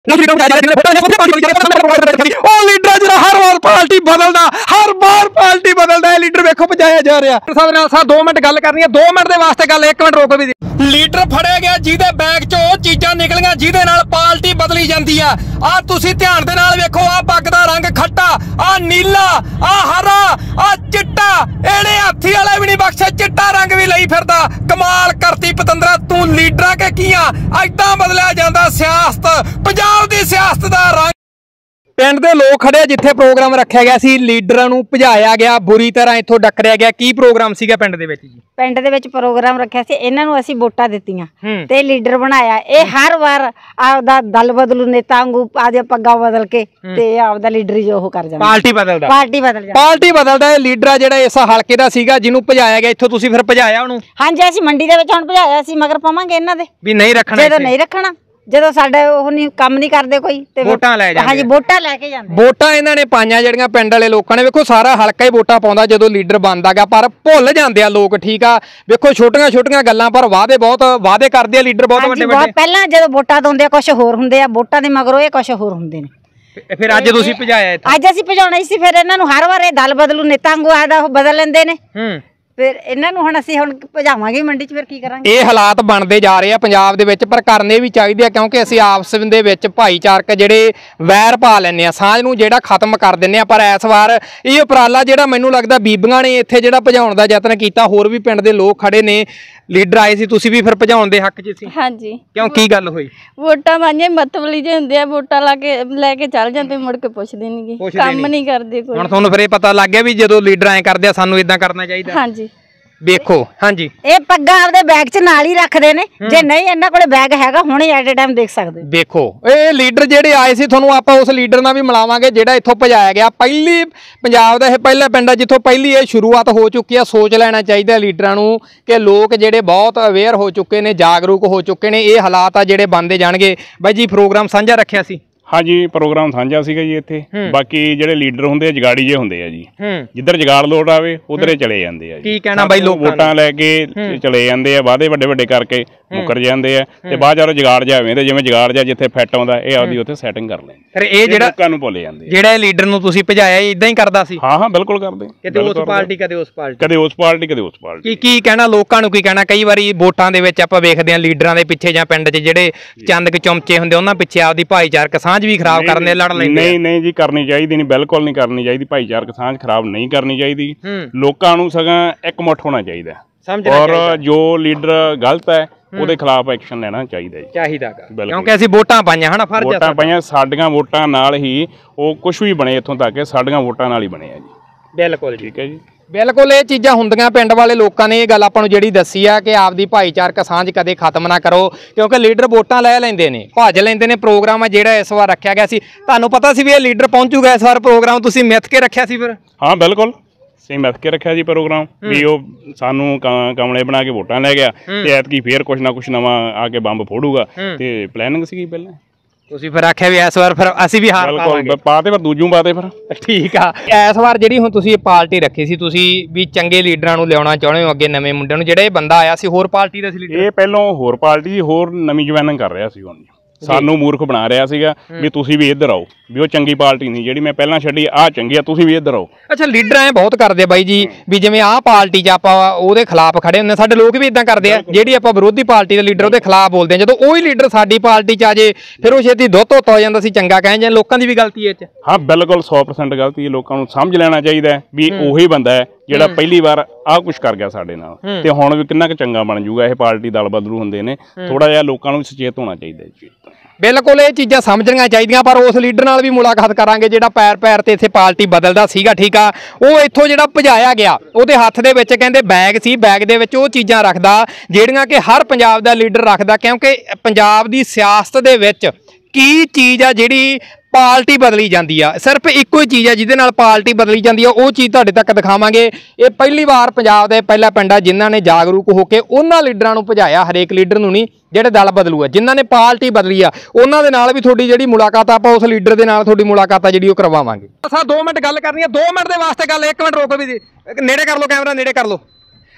Leader हर बार party बदलता, हर बार party बदलता है। लीडर देखो भजाया जा रहा। 2 मिनट गल करनी है, 2 मिनट के वास्ते गल 1 मिनट रोको भी। लीडर फड़िया गया जिहदे बैग चो चीज़ां निकलियां जिहदे नाल पार्टी बदली जाती है। आ तुसीं ध्यान दे नाल वेखो, आ पग दा रंग खट्टा, आ नीला, आ हरा, आ चिट्टा, एड़े हाथी वाले भी नहीं बख्शे, चिट्टा रंग भी लई फिरदा। कमाल करती पतंदरा, तू लीडर के कीआं ऐदां बदलिया जांदा सियासत, पंजाब दी सियासत दा रंग। पिंड दे लोग खड़े जिथे प्रोग्राम रखा गया सी, लीडरां नूं भजाया गया, बुरी तरह इत्थों डकरिया गया। की प्रोग्राम सीगा पिंड दे विच जी? पिंड दे विच प्रोग्राम रखिया सी, इन्हां नूं असीं वोटां दित्तियां ते लीडर बनाया। ये हर बार आपदा दल बदलू, नेता वांगू आदे पग्गा बदल के ते आपदा लीडर जो कर जांदा, पार्टी बदलदा, पार्टी बदलदा। लीडर जिहड़ा इस हलके दा सीगा जिन्हों भजाया गया, इत्थों तुसीं फिर भजाया उहनूं? हां जी, असीं मंडी दे विच हुण भजाया सी, मगर पावांगे इन्हां दे भी नहीं रखना। जदों नहीं रखना, ਜਦੋਂ ਸਾਡੇ ਉਹ ਨਹੀਂ ਕੰਮ ਨਹੀਂ ਕਰਦੇ ਕੋਈ ਤੇ ਵੋਟਾਂ ਲੈ ਜਾਂਦੇ। ਹਾਂਜੀ, ਵੋਟਾਂ ਲੈ ਕੇ ਜਾਂਦੇ। ਵੋਟਾਂ ਇਹਨਾਂ ਨੇ ਪਾਈਆਂ ਜਿਹੜੀਆਂ ਪਿੰਡ ਵਾਲੇ ਲੋਕਾਂ ਨੇ। ਵੇਖੋ ਸਾਰਾ ਹਲਕਾ ਹੀ ਵੋਟਾਂ ਪਾਉਂਦਾ ਜਦੋਂ ਲੀਡਰ ਬਣਦਾਗਾ, ਪਰ ਭੁੱਲ ਜਾਂਦੇ ਆ ਲੋਕ। ਠੀਕ ਆ, ਵੇਖੋ ਛੋਟੀਆਂ ਛੋਟੀਆਂ ਗੱਲਾਂ ਪਰ ਵਾਅਦੇ ਬਹੁਤ ਵਾਅਦੇ ਕਰਦੇ ਆ ਲੀਡਰ, ਬਹੁਤ ਵੱਡੇ ਵੱਡੇ। ਪਹਿਲਾਂ ਜਦੋਂ ਵੋਟਾਂ ਦੋਂਦੇ ਆ ਕੁਝ ਹੋਰ ਹੁੰਦੇ ਆ, ਵੋਟਾਂ ਦੇ ਮਗਰੋਂ ਇਹ ਕੁਝ ਹੋਰ ਹੁੰਦੇ ਨੇ। ਫਿਰ ਅੱਜ ਤੁਸੀਂ ਭਜਾਇਆ ਇੱਥੇ? ਅੱਜ ਅਸੀਂ ਭਜਾਉਣਾ ਸੀ। ਫਿਰ ਇਹਨਾਂ ਨੂੰ ਹਰ ਵਾਰ ਇਹ ਦਲ ਬਦਲੂ, ਨੇਤਾ ਵਾਂਗੂ ਆਦਾ ਉਹ ਬਦਲ ਲੈਂਦੇ ਨੇ। फिर इन्हों हम असीं हुण भजावांगे मंडी च, फिर की करांगे? ये हालात बनते जा रहे हैं पंजाब दे विच, पर करने भी चाहिए, क्योंकि असीं आपस दे विच भाईचारक जिहड़े वैर पा लैंदे आ, सांझ नूं जिहड़ा खत्म कर दिंदे आ। पर इस वार ये उपराला जिहड़ा मैनूं लगदा बीबियां ने इत्थे जिहड़ा भजाउण दा यतन कीता, होर भी पिंड दे लोग खड़े ने। लीडर आए सी, तुसीं भी फिर भजाउण दे हक च सी? हाँ जी। क्यों, की गल होई? वोटां मांगे मतबली जे हुंदे आ, वोटां लैके चल जांदे, मुड़ के पुछदे नहीं, काम नहीं करदे कोई। हुण तुहानूं फिर पता लग गया भी जदों लीडर ऐ करदे आ सानूं इदां करना चाहिदा। हाँ जी। देखो हाँ जी, ये पग्गा आपदे बैग च नाल ही रखदे ने, जे नहीं इन्हां कोले बैग हैगा हुणे एट ए टाइम देख सकदे। देखो ये लीडर जेडे आए सी, तुहानूं आपां उस लीडर नाल भी मिलावांगे जेड़ा इत्थों भजाया गया। पहली पंजाब दा ये पहला पिंड जित्थों पहली ये शुरुआत हो चुकी है। सोच लेना चाहिए लीडरां नूं कि लोग जेडे बहुत अवेयर हो चुके ने, जागरूक हो चुके ने। ये हालात आ जेडे बनदे जाणगे। बाई जी प्रोग्राम साझा रखिया सी? हाँ जी, प्रोग्राम साझा सीगा जी इत्थे। बाकी जेडे लीडर हुंदे जगाड़ी जे हुंदे आ जी, जिधर जगाड़ लोड़ आवे उधरे चले जांदे आ जी। की कहना बाई लोग वोटां लैके चले जांदे आ, वादे वड्डे वड्डे करके मुकर जांदे आ ते बाद च जगाड़ जा आवे ते जिवें जगाड़ जा जिथे फिट आउंदा ए आपदी उत्थे सैटिंग कर लैंदे। फिर ए जेड़ा लोकां नूं भुल जांदे, जेड़ा लीडर नूं तुसीं भजाया इदां ही करदा सी? हां हां बिल्कुल करदे, कदे उस पार्टी कदे उस पार्टी, कदे उस पार्टी कदे उस पार्टी। की कहना लोकां नूं, की कहना? कई वारी वोटां दे विच आपां वेखदे आ लीडरां दे पिੱਛੇ जां पिंड च जेड़े चंद क चमचे हुंदे उन्हां पिੱਛੇ आपदी भाईचारक साਂਝ भी खराब करने लड़ लैंदे। नहीं नहीं जी, करनी चाहिदी नहीं, बिल्कुल नहीं करनी चाहिदी। भाईचारक साਂਝ खराब नहीं करनी चाहिदी। लोकां नूं सगों इकमुठ होना चाहिए, और जो लीडर गलत है ਉਹਦੇ ਖਿਲਾਫ ਐਕਸ਼ਨ ਲੈਣਾ ਚਾਹੀਦਾ ਜੀ, ਚਾਹੀਦਾਗਾ। ਕਿਉਂਕਿ ਅਸੀਂ ਵੋਟਾਂ ਪਾਈਆਂ ਹਨਾ, ਫਰਜ਼ ਵੋਟਾਂ ਪਾਈਆਂ, ਸਾਡੀਆਂ ਵੋਟਾਂ ਨਾਲ ਹੀ ਉਹ ਕੁਝ ਵੀ ਬਣੇ ਇੱਥੋਂ ਤੱਕ, ਸਾਡੀਆਂ ਵੋਟਾਂ ਨਾਲ ਹੀ ਬਣਿਆ ਜੀ। ਬਿਲਕੁਲ ਠੀਕ ਹੈ ਜੀ, ਬਿਲकुल। ਇਹ ਚੀਜ਼ਾਂ ਹੁੰਦੀਆਂ ਪਿੰਡ ਵਾਲੇ ਲੋਕਾਂ ਨੇ ਇਹ ਗੱਲ ਆਪਾਂ ਨੂੰ ਜਿਹੜੀ ਦੱਸੀ ਆ ਕਿ ਆਪਦੀ ਭਾਈਚਾਰਕ ਸਾਂਝ ਕਦੇ ਖਤਮ ਨਾ ਕਰੋ, ਕਿਉਂਕਿ ਲੀਡਰ ਵੋਟਾਂ ਲੈ ਲੈਂਦੇ ਨੇ, ਭੱਜ ਲੈਂਦੇ ਨੇ। ਪ੍ਰੋਗਰਾਮ ਆ ਜਿਹੜਾ ਇਸ ਵਾਰ ਰੱਖਿਆ ਗਿਆ ਸੀ, ਤੁਹਾਨੂੰ ਪਤਾ ਸੀ ਵੀ ਇਹ ਲੀਡਰ ਪਹੁੰਚੂਗਾ ਇਸ ਵਾਰ? ਪ੍ਰੋਗਰਾਮ ਤੁਸੀਂ ਮਿੱਥ ਕੇ ਰੱਖਿਆ ਸੀ ਫਿਰ? ਹਾਂ ਬਿਲकुल, ਅਸੀਂ ਮਿੱਥ ਕੇ ਰੱਖਿਆ ਜੀ ਪ੍ਰੋਗਰਾਮ, ਵੀ ਉਹ ਸਾਨੂੰ ਕਮਲੇ ਬਣਾ ਕੇ ਵੋਟਾਂ ਲੈ ਗਿਆ ਤੇ ਐਤਕੀ ਫੇਰ ਕੁਛ ਨਾ ਕੁਛ ਨਵਾਂ ਆ ਕੇ ਬੰਬ ਫੋੜੂਗਾ, ਤੇ ਪਲੈਨਿੰਗ ਸੀਗੀ ਪਹਿਲਾਂ। ਤੁਸੀਂ ਫਿਰ ਆਖਿਆ ਵੀ ਇਸ ਵਾਰ ਫਿਰ ਅਸੀਂ ਵੀ ਹਾਰ ਪਾਵਾਂਗੇ, ਪਾਤੇ ਫਿਰ ਦੂਜੂ ਪਾਤੇ ਫਿਰ। ਠੀਕ ਆ, ਇਸ ਵਾਰ ਜਿਹੜੀ ਹੁਣ ਤੁਸੀਂ ਪਾਰਟੀ ਰੱਖੀ ਸੀ, ਤੁਸੀਂ ਵੀ ਚੰਗੇ ਲੀਡਰਾਂ ਨੂੰ ਲਿਆਉਣਾ ਚਾਹੁੰਦੇ ਹੋ ਅੱਗੇ, ਨਵੇਂ ਮੁੰਡਿਆਂ ਨੂੰ। ਜਿਹੜਾ ਇਹ ਬੰਦਾ ਆਇਆ ਸੀ ਹੋਰ ਪਾਰਟੀ ਦਾ ਸੀ ਲੀਡਰ? ਇਹ ਪਹਿਲਾਂ ਹੋਰ ਪਾਰਟੀ ਦੀ, ਹੋਰ ਨਵੀਂ ਜੁਆਇਨਿੰਗ ਕਰ ਰਿਹਾ ਸੀ। ਹੁਣ ਸਾਨੂੰ ਮੂਰਖ ਬਣਾ ਰਿਹਾ ਸੀਗਾ ਵੀ ਤੁਸੀਂ ਵੀ ਇੱਧਰ ਆਓ, ਵੀ ਉਹ ਚੰਗੀ ਪਾਰਟੀ ਨਹੀਂ ਜਿਹੜੀ ਮੈਂ ਪਹਿਲਾਂ ਛੱਡੀ, ਆਹ ਚੰਗੀ ਆ, ਤੁਸੀਂ ਵੀ ਇੱਧਰ ਆਓ। ਅੱਛਾ, ਲੀਡਰ ਐ ਬਹੁਤ ਕਰਦੇ ਬਾਈ ਜੀ, ਵੀ ਜਿਵੇਂ ਆਹ ਪਾਰਟੀ 'ਚ ਆਪਾਂ ਉਹਦੇ ਖਿਲਾਫ ਖੜੇ ਹੁੰਦੇ, ਸਾਡੇ ਲੋਕ ਵੀ ਇਦਾਂ ਕਰਦੇ ਆ। ਜਿਹੜੀ ਆਪਾਂ ਵਿਰੋਧੀ ਪਾਰਟੀ ਦਾ ਲੀਡਰ ਉਹਦੇ ਖਿਲਾਫ ਬੋਲਦੇ ਆ, ਜਦੋਂ ਉਹੀ ਲੀਡਰ ਸਾਡੀ ਪਾਰਟੀ 'ਚ ਆ ਜੇ ਫਿਰ ਉਹ ਛੇਤੀ ਦੁੱਧ ਧੋਤਾ ਹੋ ਜਾਂਦਾ ਸੀ, ਚੰਗਾ ਕਹਿ ਜਾਂ। ਲੋਕਾਂ ਦੀ ਵੀ ਗਲਤੀ ਇਹ 'ਚ? ਹਾਂ ਬਿਲकुल 100% ਗਲਤੀ ਹੈ। ਲੋਕਾਂ ਨੂੰ ਸਮਝ ਲੈਣਾ ਚਾਹੀਦਾ ਵੀ ਉਹੀ ਬੰਦਾ ਹੈ ਜਿਹੜਾ ਪਹਿਲੀ ਵਾਰ ਆਹ ਕੁਛ ਕਰ ਗਿਆ ਸਾਡੇ ਨਾਲ, ਤੇ ਹੁਣ ਵੀ ਕਿੰਨਾ ਕੁ ਚੰਗਾ ਬਣ ਜੂਗਾ। ਇਹ ਪਾਰਟੀ ਦਲ ਬਦਲੂ ਹੁੰਦੇ ਨੇ, ਥੋੜਾ ਜਿਹਾ ਲੋਕਾਂ ਨੂੰ ਸੁਚੇਤ ਹੋਣਾ ਚਾਹੀਦਾ ਜੀ। ਬਿਲकुल ਇਹ ਚੀਜ਼ਾਂ ਸਮਝਣੀਆਂ ਚਾਹੀਦੀਆਂ। ਪਰ ਉਸ ਲੀਡਰ ਨਾਲ ਵੀ ਮੁਲਾਕਾਤ ਕਰਾਂਗੇ ਜਿਹੜਾ ਪੈਰ ਪੈਰ ਤੇ ਇੱਥੇ ਪਾਰਟੀ ਬਦਲਦਾ ਸੀਗਾ। ਠੀਕ ਆ, ਉਹ ਇੱਥੋਂ ਜਿਹੜਾ ਭਜਾਇਆ ਗਿਆ, ਉਹਦੇ ਹੱਥ ਦੇ ਵਿੱਚ ਕਹਿੰਦੇ ਬੈਗ ਸੀ, ਬੈਗ ਦੇ ਵਿੱਚ ਉਹ ਚੀਜ਼ਾਂ ਰੱਖਦਾ ਜਿਹੜੀਆਂ ਕਿ ਹਰ ਪੰਜਾਬ ਦਾ ਲੀਡਰ ਰੱਖਦਾ, ਕਿਉਂਕਿ ਪੰਜਾਬ ਦੀ ਸਿਆਸਤ ਦੇ ਵਿੱਚ ਕੀ ਚੀਜ਼ ਆ ਜਿਹੜੀ पार्टी बदली जाती है। सिर्फ एको ही चीज़ है जिहदे नाल पार्टी बदली जाती है, वो चीज़ तुहाडे तक दिखावांगे। ये पहली बार पंजाब दे पहला पिंड है जिन्हां ने जागरूक होकर उन्हां लीडरां नूं भजाया, हरेक लीडर नूं नहीं, जिहड़े दल बदलू है, जिन्हां ने पार्टी बदली आ, उन्हां दे नाल भी तुहाडी जिहड़ी मुलाकात आपां उस लीडर दे नाल तुहाडी मुलाकात आ जिहड़ी ओह करवावांगे। असां 2 मिनट गल करनी है, 2 मिनट दे वास्ते गल, 1 मिनट रोको भी, नेड़े कर लो कैमरा, नेड़े कर लो।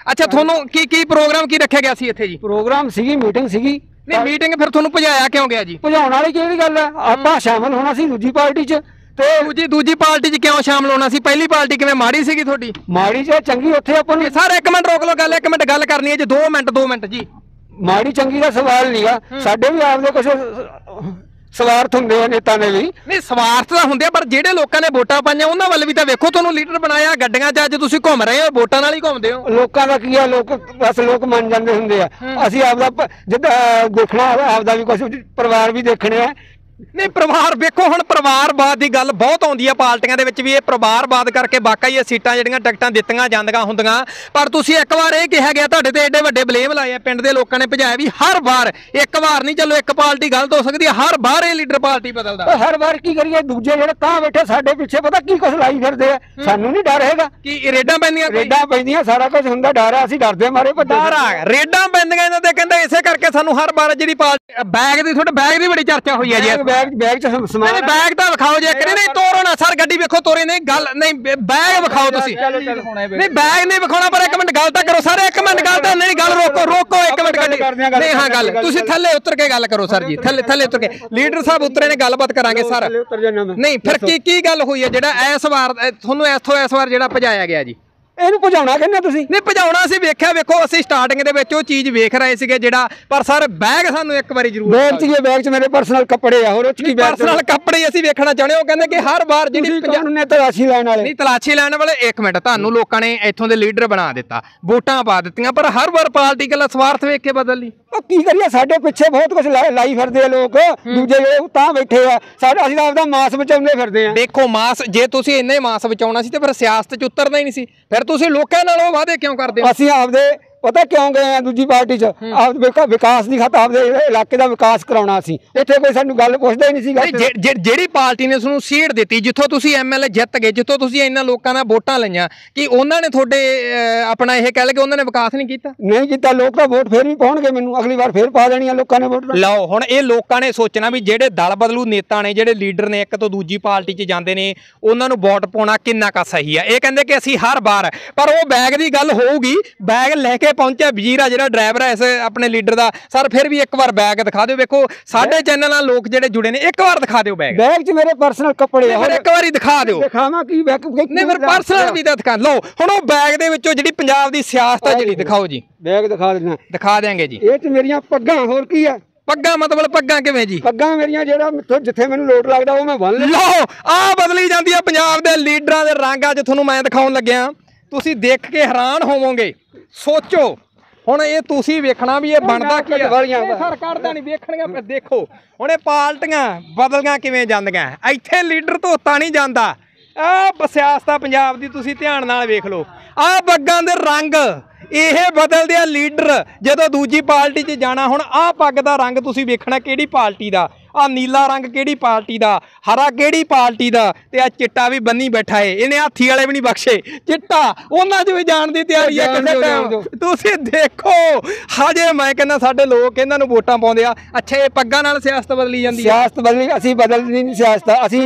ਅੱਛਾ ਤੁਹਾਨੂੰ ਕੀ ਪ੍ਰੋਗਰਾਮ ਕੀ ਰੱਖਿਆ ਗਿਆ ਸੀ ਇੱਥੇ ਜੀ? ਪ੍ਰੋਗਰਾਮ ਸੀਗੀ, ਮੀਟਿੰਗ ਸੀਗੀ। ਨਹੀਂ ਮੀਟਿੰਗ ਫਿਰ ਤੁਹਾਨੂੰ ਭਜਾਇਆ ਕਿਉਂ ਗਿਆ ਜੀ? ਭਜਾਉਣ ਵਾਲੀ ਕਿਹੜੀ ਗੱਲ ਹੈ, ਆਪਾਂ ਸ਼ਾਮਲ ਹੋਣਾ ਸੀ ਦੂਜੀ ਪਾਰਟੀ 'ਚ। ਤੇ ਦੂਜੀ ਪਾਰਟੀ 'ਚ ਕਿਉਂ ਸ਼ਾਮਲ ਹੋਣਾ ਸੀ? ਪਹਿਲੀ ਪਾਰਟੀ ਕਿਵੇਂ ਮਾੜੀ ਸੀਗੀ ਤੁਹਾਡੀ? ਮਾੜੀ ਜਾਂ ਚੰਗੀ ਉੱਥੇ ਆਪਾਂ ਨੂੰ ਸਰ ਇੱਕ ਮਿੰਟ ਰੋਕ ਲਓ ਗੱਲ, ਇੱਕ ਮਿੰਟ ਗੱਲ ਕਰਨੀ ਹੈ ਜੀ, 2 ਮਿੰਟ ਜੀ। ਮਾੜੀ ਚੰਗੀ ਦਾ ਸਵਾਲ ਨਹੀਂਗਾ, ਸਾਡੇ ਵੀ ਆਪਦੇ ਕੁਝ ਸਵਾਰਥ ਹੁੰਦੇ ਆ ਨੇਤਾ ਨੇ ਵੀ। ਨਹੀਂ ਸਵਾਰਥ ਤਾਂ ਹੁੰਦੇ ਆ, ਪਰ ਜਿਹੜੇ ਲੋਕਾਂ ਨੇ ਵੋਟਾਂ ਪਾਈਆਂ ਉਹਨਾਂ ਵੱਲ ਵੀ ਤਾਂ ਵੇਖੋ, ਤੁਹਾਨੂੰ ਲੀਡਰ ਬਣਾਇਆ, ਗੱਡੀਆਂ 'ਚ ਅੱਜ ਤੁਸੀਂ ਘੁੰਮ ਰਹੇ ਹੋ, ਵੋਟਾਂ ਨਾਲ ਹੀ ਘੁੰਮਦੇ ਹੋ। ਲੋਕਾਂ ਦਾ ਕੀ ਆ, ਬਸ ਲੋਕ ਮੰਨ ਜਾਂਦੇ ਹੁੰਦੇ ਆ। ਅਸੀਂ ਆਪਦਾ ਜਿੱਦਾਂ ਦੇਖਣਾ ਆਪਦਾ ਵੀ ਕੁਝ ਪਰਿਵਾਰ ਵੀ ਦੇਖਣੇ ਆ। ਨਹੀਂ ਪਰਿਵਾਰ ਵੇਖੋ, ਹੁਣ ਪਰਿਵਾਰਵਾਦ ਦੀ ਗੱਲ ਬਹੁਤ ਆਉਂਦੀ ਆ ਪਾਰਟੀਆਂ ਦੇ ਵਿੱਚ ਵੀ, ਇਹ ਪਰਿਵਾਰਵਾਦ ਕਰਕੇ ਵਾਕਈ ਇਹ ਸੀਟਾਂ ਜਿਹੜੀਆਂ ਟਿਕਟਾਂ ਦਿੱਤੀਆਂ ਜਾਂਦੀਆਂ ਹੁੰਦੀਆਂ, ਪਰ ਤੁਸੀਂ ਇੱਕ ਵਾਰ ਇਹ ਕਿਹਾ ਗਿਆ, ਤੁਹਾਡੇ ਤੇ ਐਡੇ ਵੱਡੇ ਬਲੇਮ ਲਾਏ ਆ, ਪਿੰਡ ਦੇ ਲੋਕਾਂ ਨੇ ਭਜਾਇਆ ਵੀ ਹਰ ਵਾਰ, ਇੱਕ ਵਾਰ ਨਹੀਂ, ਚਲੋ ਇੱਕ ਪਾਰਟੀ ਗਲਤ ਹੋ ਸਕਦੀ ਹੈ, ਹਰ ਵਾਰ ਇਹ ਲੀਡਰ ਪਾਰਟੀ ਬਦਲਦਾ। ਹਰ ਵਾਰ ਕੀ ਕਰੀਏ, ਦੂਜੇ ਜਿਹੜੇ ਤਾਂ ਬੈਠੇ ਸਾਡੇ ਪਿੱਛੇ ਪਤਾ ਕੀ ਕੁਛ ਲਾਈ ਫਿਰਦੇ ਆ, ਸਾਨੂੰ ਨਹੀਂ ਡਰ ਹੈਗਾ। ਕੀ ਰੇਡਾਂ ਪੈਂਦੀਆਂ? ਰੇਡਾਂ ਪੈਂਦੀਆਂ, ਸਾਰਾ ਕੁਝ ਹੁੰਦਾ, ਡਰ ਆ, ਅਸੀਂ ਡਰਦੇ ਮਾਰੇ ਰੇਡਾਂ ਪੈਂਦੀਆਂ ਇਹਨਾਂ ਦੇ, ਕਹਿੰਦੇ ਇਸੇ ਕਰਕੇ ਸਾਨੂੰ ਹਰ ਵਾਰ ਜਿਹੜੀ ਪਾਰਟੀ ਬੈਗ ਦੀ, ਤੁਹਾਡੇ ਬੈਗ ਦੀ ਬੜੀ ਚਰਚਾ ਹੋਈ ਹੈ ਜੀ। ਬੈਗ 'ਚ ਨਹੀਂ ਬੈਗ ਤਾਂ ਵਿਖਾਓ ਜੇ, ਨਹੀਂ ਤੋਰੋ ਨਾ ਸਰ, ਗੱਡੀ ਵੇਖੋ ਤੋਰੇ ਨਹੀਂ, ਗੱਲ ਨਹੀਂ, ਬੈਗ ਵਿਖਾਓ ਤੁਸੀਂ। ਨਹੀਂ ਬੈਗ ਨਹੀਂ ਵਿਖਾਉਣਾ, ਪਰ ਇੱਕ ਮਿੰਟ ਗੱਲ ਤਾਂ ਕਰੋ ਸਰ, ਇੱਕ ਮਿੰਟ ਗੱਲ ਤਾਂ ਨਹੀਂ, ਗੱਲ ਰੋਕੋ ਇੱਕ ਮਿੰਟ ਗੱਡੀ। ਨਹੀਂ ਹਾਂ ਗੱਲ, ਤੁਸੀਂ ਥੱਲੇ ਉਤਰ ਕੇ ਗੱਲ ਕਰੋ ਸਰ ਜੀ, ਥੱਲੇ ਉਤਰ ਕੇ ਲੀਡਰ ਸਾਹਿਬ ਉਤਰੇ ਨੇ, ਗੱਲਬਾਤ ਕਰਾਂਗੇ ਸਰ। ਨਹੀਂ ਫਿਰ ਕੀ ਗੱਲ ਹੋਈ ਹੈ ਜਿਹੜਾ ਇਸ ਵਾਰ ਤੁਹਾਨੂੰ ਇਸ ਵਾਰ ਜਿਹੜਾ ਭਜਾਇਆ ਗਿਆ ਜੀ? ਇਹਨੂੰ ਭਜਾਉਣਾ ਕਹਿੰਦੇ ਤੁਸੀਂ? ਨਹੀਂ ਭਜਾਉਣਾ ਅਸੀਂ ਵੇਖਿਆ, ਵੇਖੋ ਅਸੀਂ ਸਟਾਰਟਿੰਗ ਦੇ ਵਿੱਚ ਉਹ ਚੀਜ਼ ਵੇਖ ਰਹੇ ਸੀਗੇ ਜਿਹੜਾ, ਪਰ ਸਰ ਬੈਗ ਸਾਨੂੰ ਇੱਕ ਵਾਰੀ ਜ਼ਰੂਰ। ਬੈਗ 'ਚ ਮੇਰੇ ਪਰਸਨਲ ਕੱਪੜੇ ਆ, ਹੋਰ ਉਹ 'ਚ ਕੀ ਪਰਸਨਲ ਕੱਪੜੇ ਅਸੀਂ ਵੇਖਣਾ ਚਾਹੁੰਦੇ। ਉਹ ਕਹਿੰਦੇ ਕਿ ਹਰ ਵਾਰ ਜਿਹੜੀ ਨੇ ਤਲਾਸ਼ੀ ਲੈਣ ਵਾਲੇ, ਨਹੀਂ ਤਲਾਸ਼ੀ ਲੈਣ ਵਾਲੇ, ਇੱਕ ਮਿੰਟ, ਤੁਹਾਨੂੰ ਲੋਕਾਂ ਨੇ ਇੱਥੋਂ ਦੇ ਲੀਡਰ ਬਣਾ ਦਿੱਤਾ, ਵੋਟਾਂ ਪਾ ਦਿੱਤੀਆਂ, ਪਰ ਹਰ ਵਾਰ ਪਾਰਟੀ ਕੱਲਾ ਸਵਾਰਥ ਵੇਖ ਕੇ ਬਦਲ ਲਈ। ਉਹ ਕੀ ਕਰੀਏ, ਸਾਡੇ ਪਿੱਛੇ ਬਹੁਤ ਕੁਝ ਲਾਈ ਫਿਰਦੇ ਆ ਲੋਕ, ਦੂਜੇ ਜਿਹੜੇ ਤਾਂ ਬੈਠੇ ਆ, ਅਸੀਂ ਤਾਂ ਆਪਦਾ ਮਾਸ ਬਚਾਉਂਦੇ ਫਿਰਦੇ ਆ। ਦੇਖੋ ਮਾਸ, ਜੇ ਤੁਸੀਂ ਇੰਨੇ ਮਾਸ ਬਚਾਉਣਾ ਸੀ ਤੇ ਫਿਰ ਸਿਆਸਤ 'ਚ ਉਤਰਨਾ ਹੀ ਨਹੀਂ ਸੀ, ਫਿਰ ਤੁਸੀਂ ਲੋਕਾਂ ਨਾਲ ਉਹ ਵਾਅਦੇ ਕਿਉਂ ਕਰਦੇ ਹੋ? ਅਸੀਂ ਆਪਦੇ ਪਤਾ ਕਿਉਂ ਗਏ ਆ ਦੂਜੀ ਪਾਰਟੀ 'ਚ, ਵਿਕਾਸ ਦੀ ਖਾਤਰ ਆਪਦੇ ਇਲਾਕੇ ਦਾ ਵਿਕਾਸ ਕਰਾਉਣਾ ਸੀ। ਇੱਥੇ ਕੋਈ ਸਾਨੂੰ ਗੱਲ ਪੁੱਛਦਾ ਹੀ ਨਹੀਂ ਸੀਗਾ। ਜਿਹੜੀ ਪਾਰਟੀ ਨੇ ਤੁਹਾਨੂੰ ਸੀਟ ਦਿੱਤੀ, ਜਿੱਥੋਂ ਤੁਸੀਂ ਐਮਐਲਏ ਜਿੱਤ ਗਏ, ਜਿੱਥੋਂ ਤੁਸੀਂ ਇਹਨਾਂ ਲੋਕਾਂ ਨਾਲ ਵੋਟਾਂ ਲਈਆਂ, ਕਿ ਉਹਨਾਂ ਨੇ ਤੁਹਾਡੇ ਆਪਣਾ ਇਹ ਕਹਿ ਲਗੇ ਉਹਨਾਂ ਨੇ ਵਿਕਾਸ ਨਹੀਂ ਕੀਤਾ? ਨਹੀਂ ਕੀਤਾ। ਲੋਕ ਤਾਂ ਵੋਟ ਫੇਰ ਵੀ ਪਾਉਣਗੇ ਮੈਨੂੰ, ਅਗਲੀ ਵਾਰ ਫੇਰ ਪਾ ਦੇਣੀ ਆ ਲੋਕਾਂ ਨੇ ਵੋਟ। ਲਓ ਹੁਣ ਇਹ ਲੋਕਾਂ ਨੇ ਸੋਚਣਾ ਵੀ ਜਿਹੜੇ ਦਲ ਬਦਲੂ ਨੇਤਾ ਨੇ, ਜਿਹੜੇ ਲੀਡਰ ਨੇ ਇੱਕ ਤੋਂ ਦੂਜੀ ਪਾਰਟੀ 'ਚ ਜਾਂਦੇ ਨੇ, ਉਹਨਾਂ ਨੂੰ ਵੋਟ ਪਾਉਣਾ ਕਿੰਨਾ ਕੁ ਸਹੀ ਆ। ਇਹ ਕਹਿੰਦੇ ਕਿ ਅਸੀਂ ਹਰ ਵਾਰ, ਪਰ ਉਹ ਬੈਗ ਦੀ ਗੱਲ ਹੋਊਗੀ, ਬੈਗ ਲੈ ਕੇ ਪਹੁੰਚਿਆ ਵਜ਼ੀਰ ਆ ਜਿਹੜਾ ਡਰਾਈਵਰ ਹੈ ਇਸ ਆਪਣੇ ਲੀਡਰ ਦਾ। ਸਰ ਫਿਰ ਵੀ ਇੱਕ ਵਾਰ ਬੈਗ ਦਿਖਾ ਦਿਓ, ਵੇਖੋ ਸਾਡੇ ਚੈਨਲ ਨਾਲ ਲੋਕ ਜਿਹੜੇ ਜੁੜੇ ਨੇ, ਇੱਕ ਵਾਰ ਦਿਖਾ ਦਿਓ ਬੈਗ। 'ਚ ਮੇਰੇ ਪਰਸਨਲ ਕੱਪੜੇ ਆ, ਇੱਕ ਵਾਰੀ ਦਿਖਾ ਦਿਓ। ਦਿਖਾਵਾਂ ਕੀ ਬੈਗ? ਨਹੀਂ ਫਿਰ ਪਰਸਨਲ ਵੀ ਤਾਂ ਦਿਖਾ ਲਓ। ਹੁਣ ਉਹ ਬੈਗ ਦੇ ਵਿੱਚੋਂ ਜਿਹੜੀ ਪੰਜਾਬ ਦੀ ਸਿਆਸਤ ਹੈ ਜਿਹੜੀ, ਦਿਖਾਓ ਜੀ। ਬੈਗ ਦਿਖਾ ਦੇਣਾ, ਦਿਖਾ ਦਿਆਂਗੇ ਜੀ। ਇਹ 'ਚ ਮੇਰੀਆਂ ਪੱਗਾਂ, ਹੋਰ ਕੀ ਆ? ਪੱਗਾਂ ਮਤਲਬ ਪੱਗਾਂ ਕਿਵੇਂ ਜੀ? ਪੱਗਾਂ ਮੇਰੀਆਂ ਜਿਹੜਾ ਜਿੱਥੇ ਮੈਨੂੰ ਲੋਟ ਲੱਗਦਾ ਉਹ ਮੈਂ ਬੰਨ ਲੈ। ਲਓ ਆਹ ਬਦਲੀ ਜਾਂਦੀ ਆ ਪੰਜਾਬ ਦੇ ਲੀਡਰਾਂ ਦੇ ਰੰਗ। ਅੱਜ ਤੁਹਾਨੂੰ ਮੈਂ ਦਿਖਾਉਣ ਲੱਗਿਆ, ਤੁਸੀਂ ਦੇਖ ਕੇ ਹੈਰਾਨ ਹੋਵੋਗੇ। ਸੋਚੋ ਹੁਣ ਇਹ ਤੁਸੀਂ ਵੇਖਣਾ ਵੀ ਇਹ ਬਣਦਾ ਕੀ ਹੈ। ਸਰ ਕੱਢਦਾ ਨਹੀਂ, ਵੇਖਣੀਆਂ ਫਿਰ ਦੇਖੋ ਹੁਣ ਇਹ ਪਾਰਟੀਆਂ ਬਦਲੀਆਂ ਕਿਵੇਂ ਜਾਂਦੀਆਂ। ਇੱਥੇ ਲੀਡਰ ਧੋਤਾ ਨਹੀਂ ਜਾਂਦਾ। ਆਹ ਸਿਆਸਤ ਆ ਪੰਜਾਬ ਦੀ, ਤੁਸੀਂ ਧਿਆਨ ਨਾਲ ਵੇਖ ਲਓ। ਆਹ ਪੱਗਾਂ ਦੇ ਰੰਗ ਇਹ ਬਦਲਦੇ ਆ ਲੀਡਰ ਜਦੋਂ ਦੂਜੀ ਪਾਰਟੀ 'ਚ ਜਾਣਾ। ਹੁਣ ਆਹ ਪੱਗ ਦਾ ਰੰਗ ਤੁਸੀਂ ਵੇਖਣਾ ਕਿਹੜੀ ਪਾਰਟੀ ਦਾ, ਆਹ ਨੀਲਾ ਰੰਗ ਕਿਹੜੀ ਪਾਰਟੀ ਦਾ, ਹਰਾ ਕਿਹੜੀ ਪਾਰਟੀ ਦਾ, ਤੇ ਆ ਚਿੱਟਾ ਵੀ ਬੰਨੀ ਬੈਠਾ ਏ। ਇਹਨੇ ਹਾਥੀ ਵਾਲੇ ਵੀ ਨਹੀਂ ਬਖਸ਼ੇ, ਚਿੱਟਾ ਉਹਨਾਂ 'ਚ ਵੀ ਜਾਣ ਦੀ ਤਿਆਰੀ ਹੈ ਕਿਸੇ ਟਾਈਮ। ਤੁਸੀਂ ਦੇਖੋ ਹਜੇ ਮੈਂ ਕਹਿੰਦਾ ਸਾਡੇ ਲੋਕ ਇਹਨਾਂ ਨੂੰ ਵੋਟਾਂ ਪਾਉਂਦੇ ਆ। ਅੱਛਾ ਇਹ ਪੱਗਾਂ ਨਾਲ ਸਿਆਸਤ ਬਦਲੀ ਜਾਂਦੀ ਹੈ? ਸਿਆਸਤ ਬਦਲੀ, ਅਸੀਂ ਬਦਲਦੀ ਨਹੀਂ ਸਿਆਸਤ। ਅਸੀਂ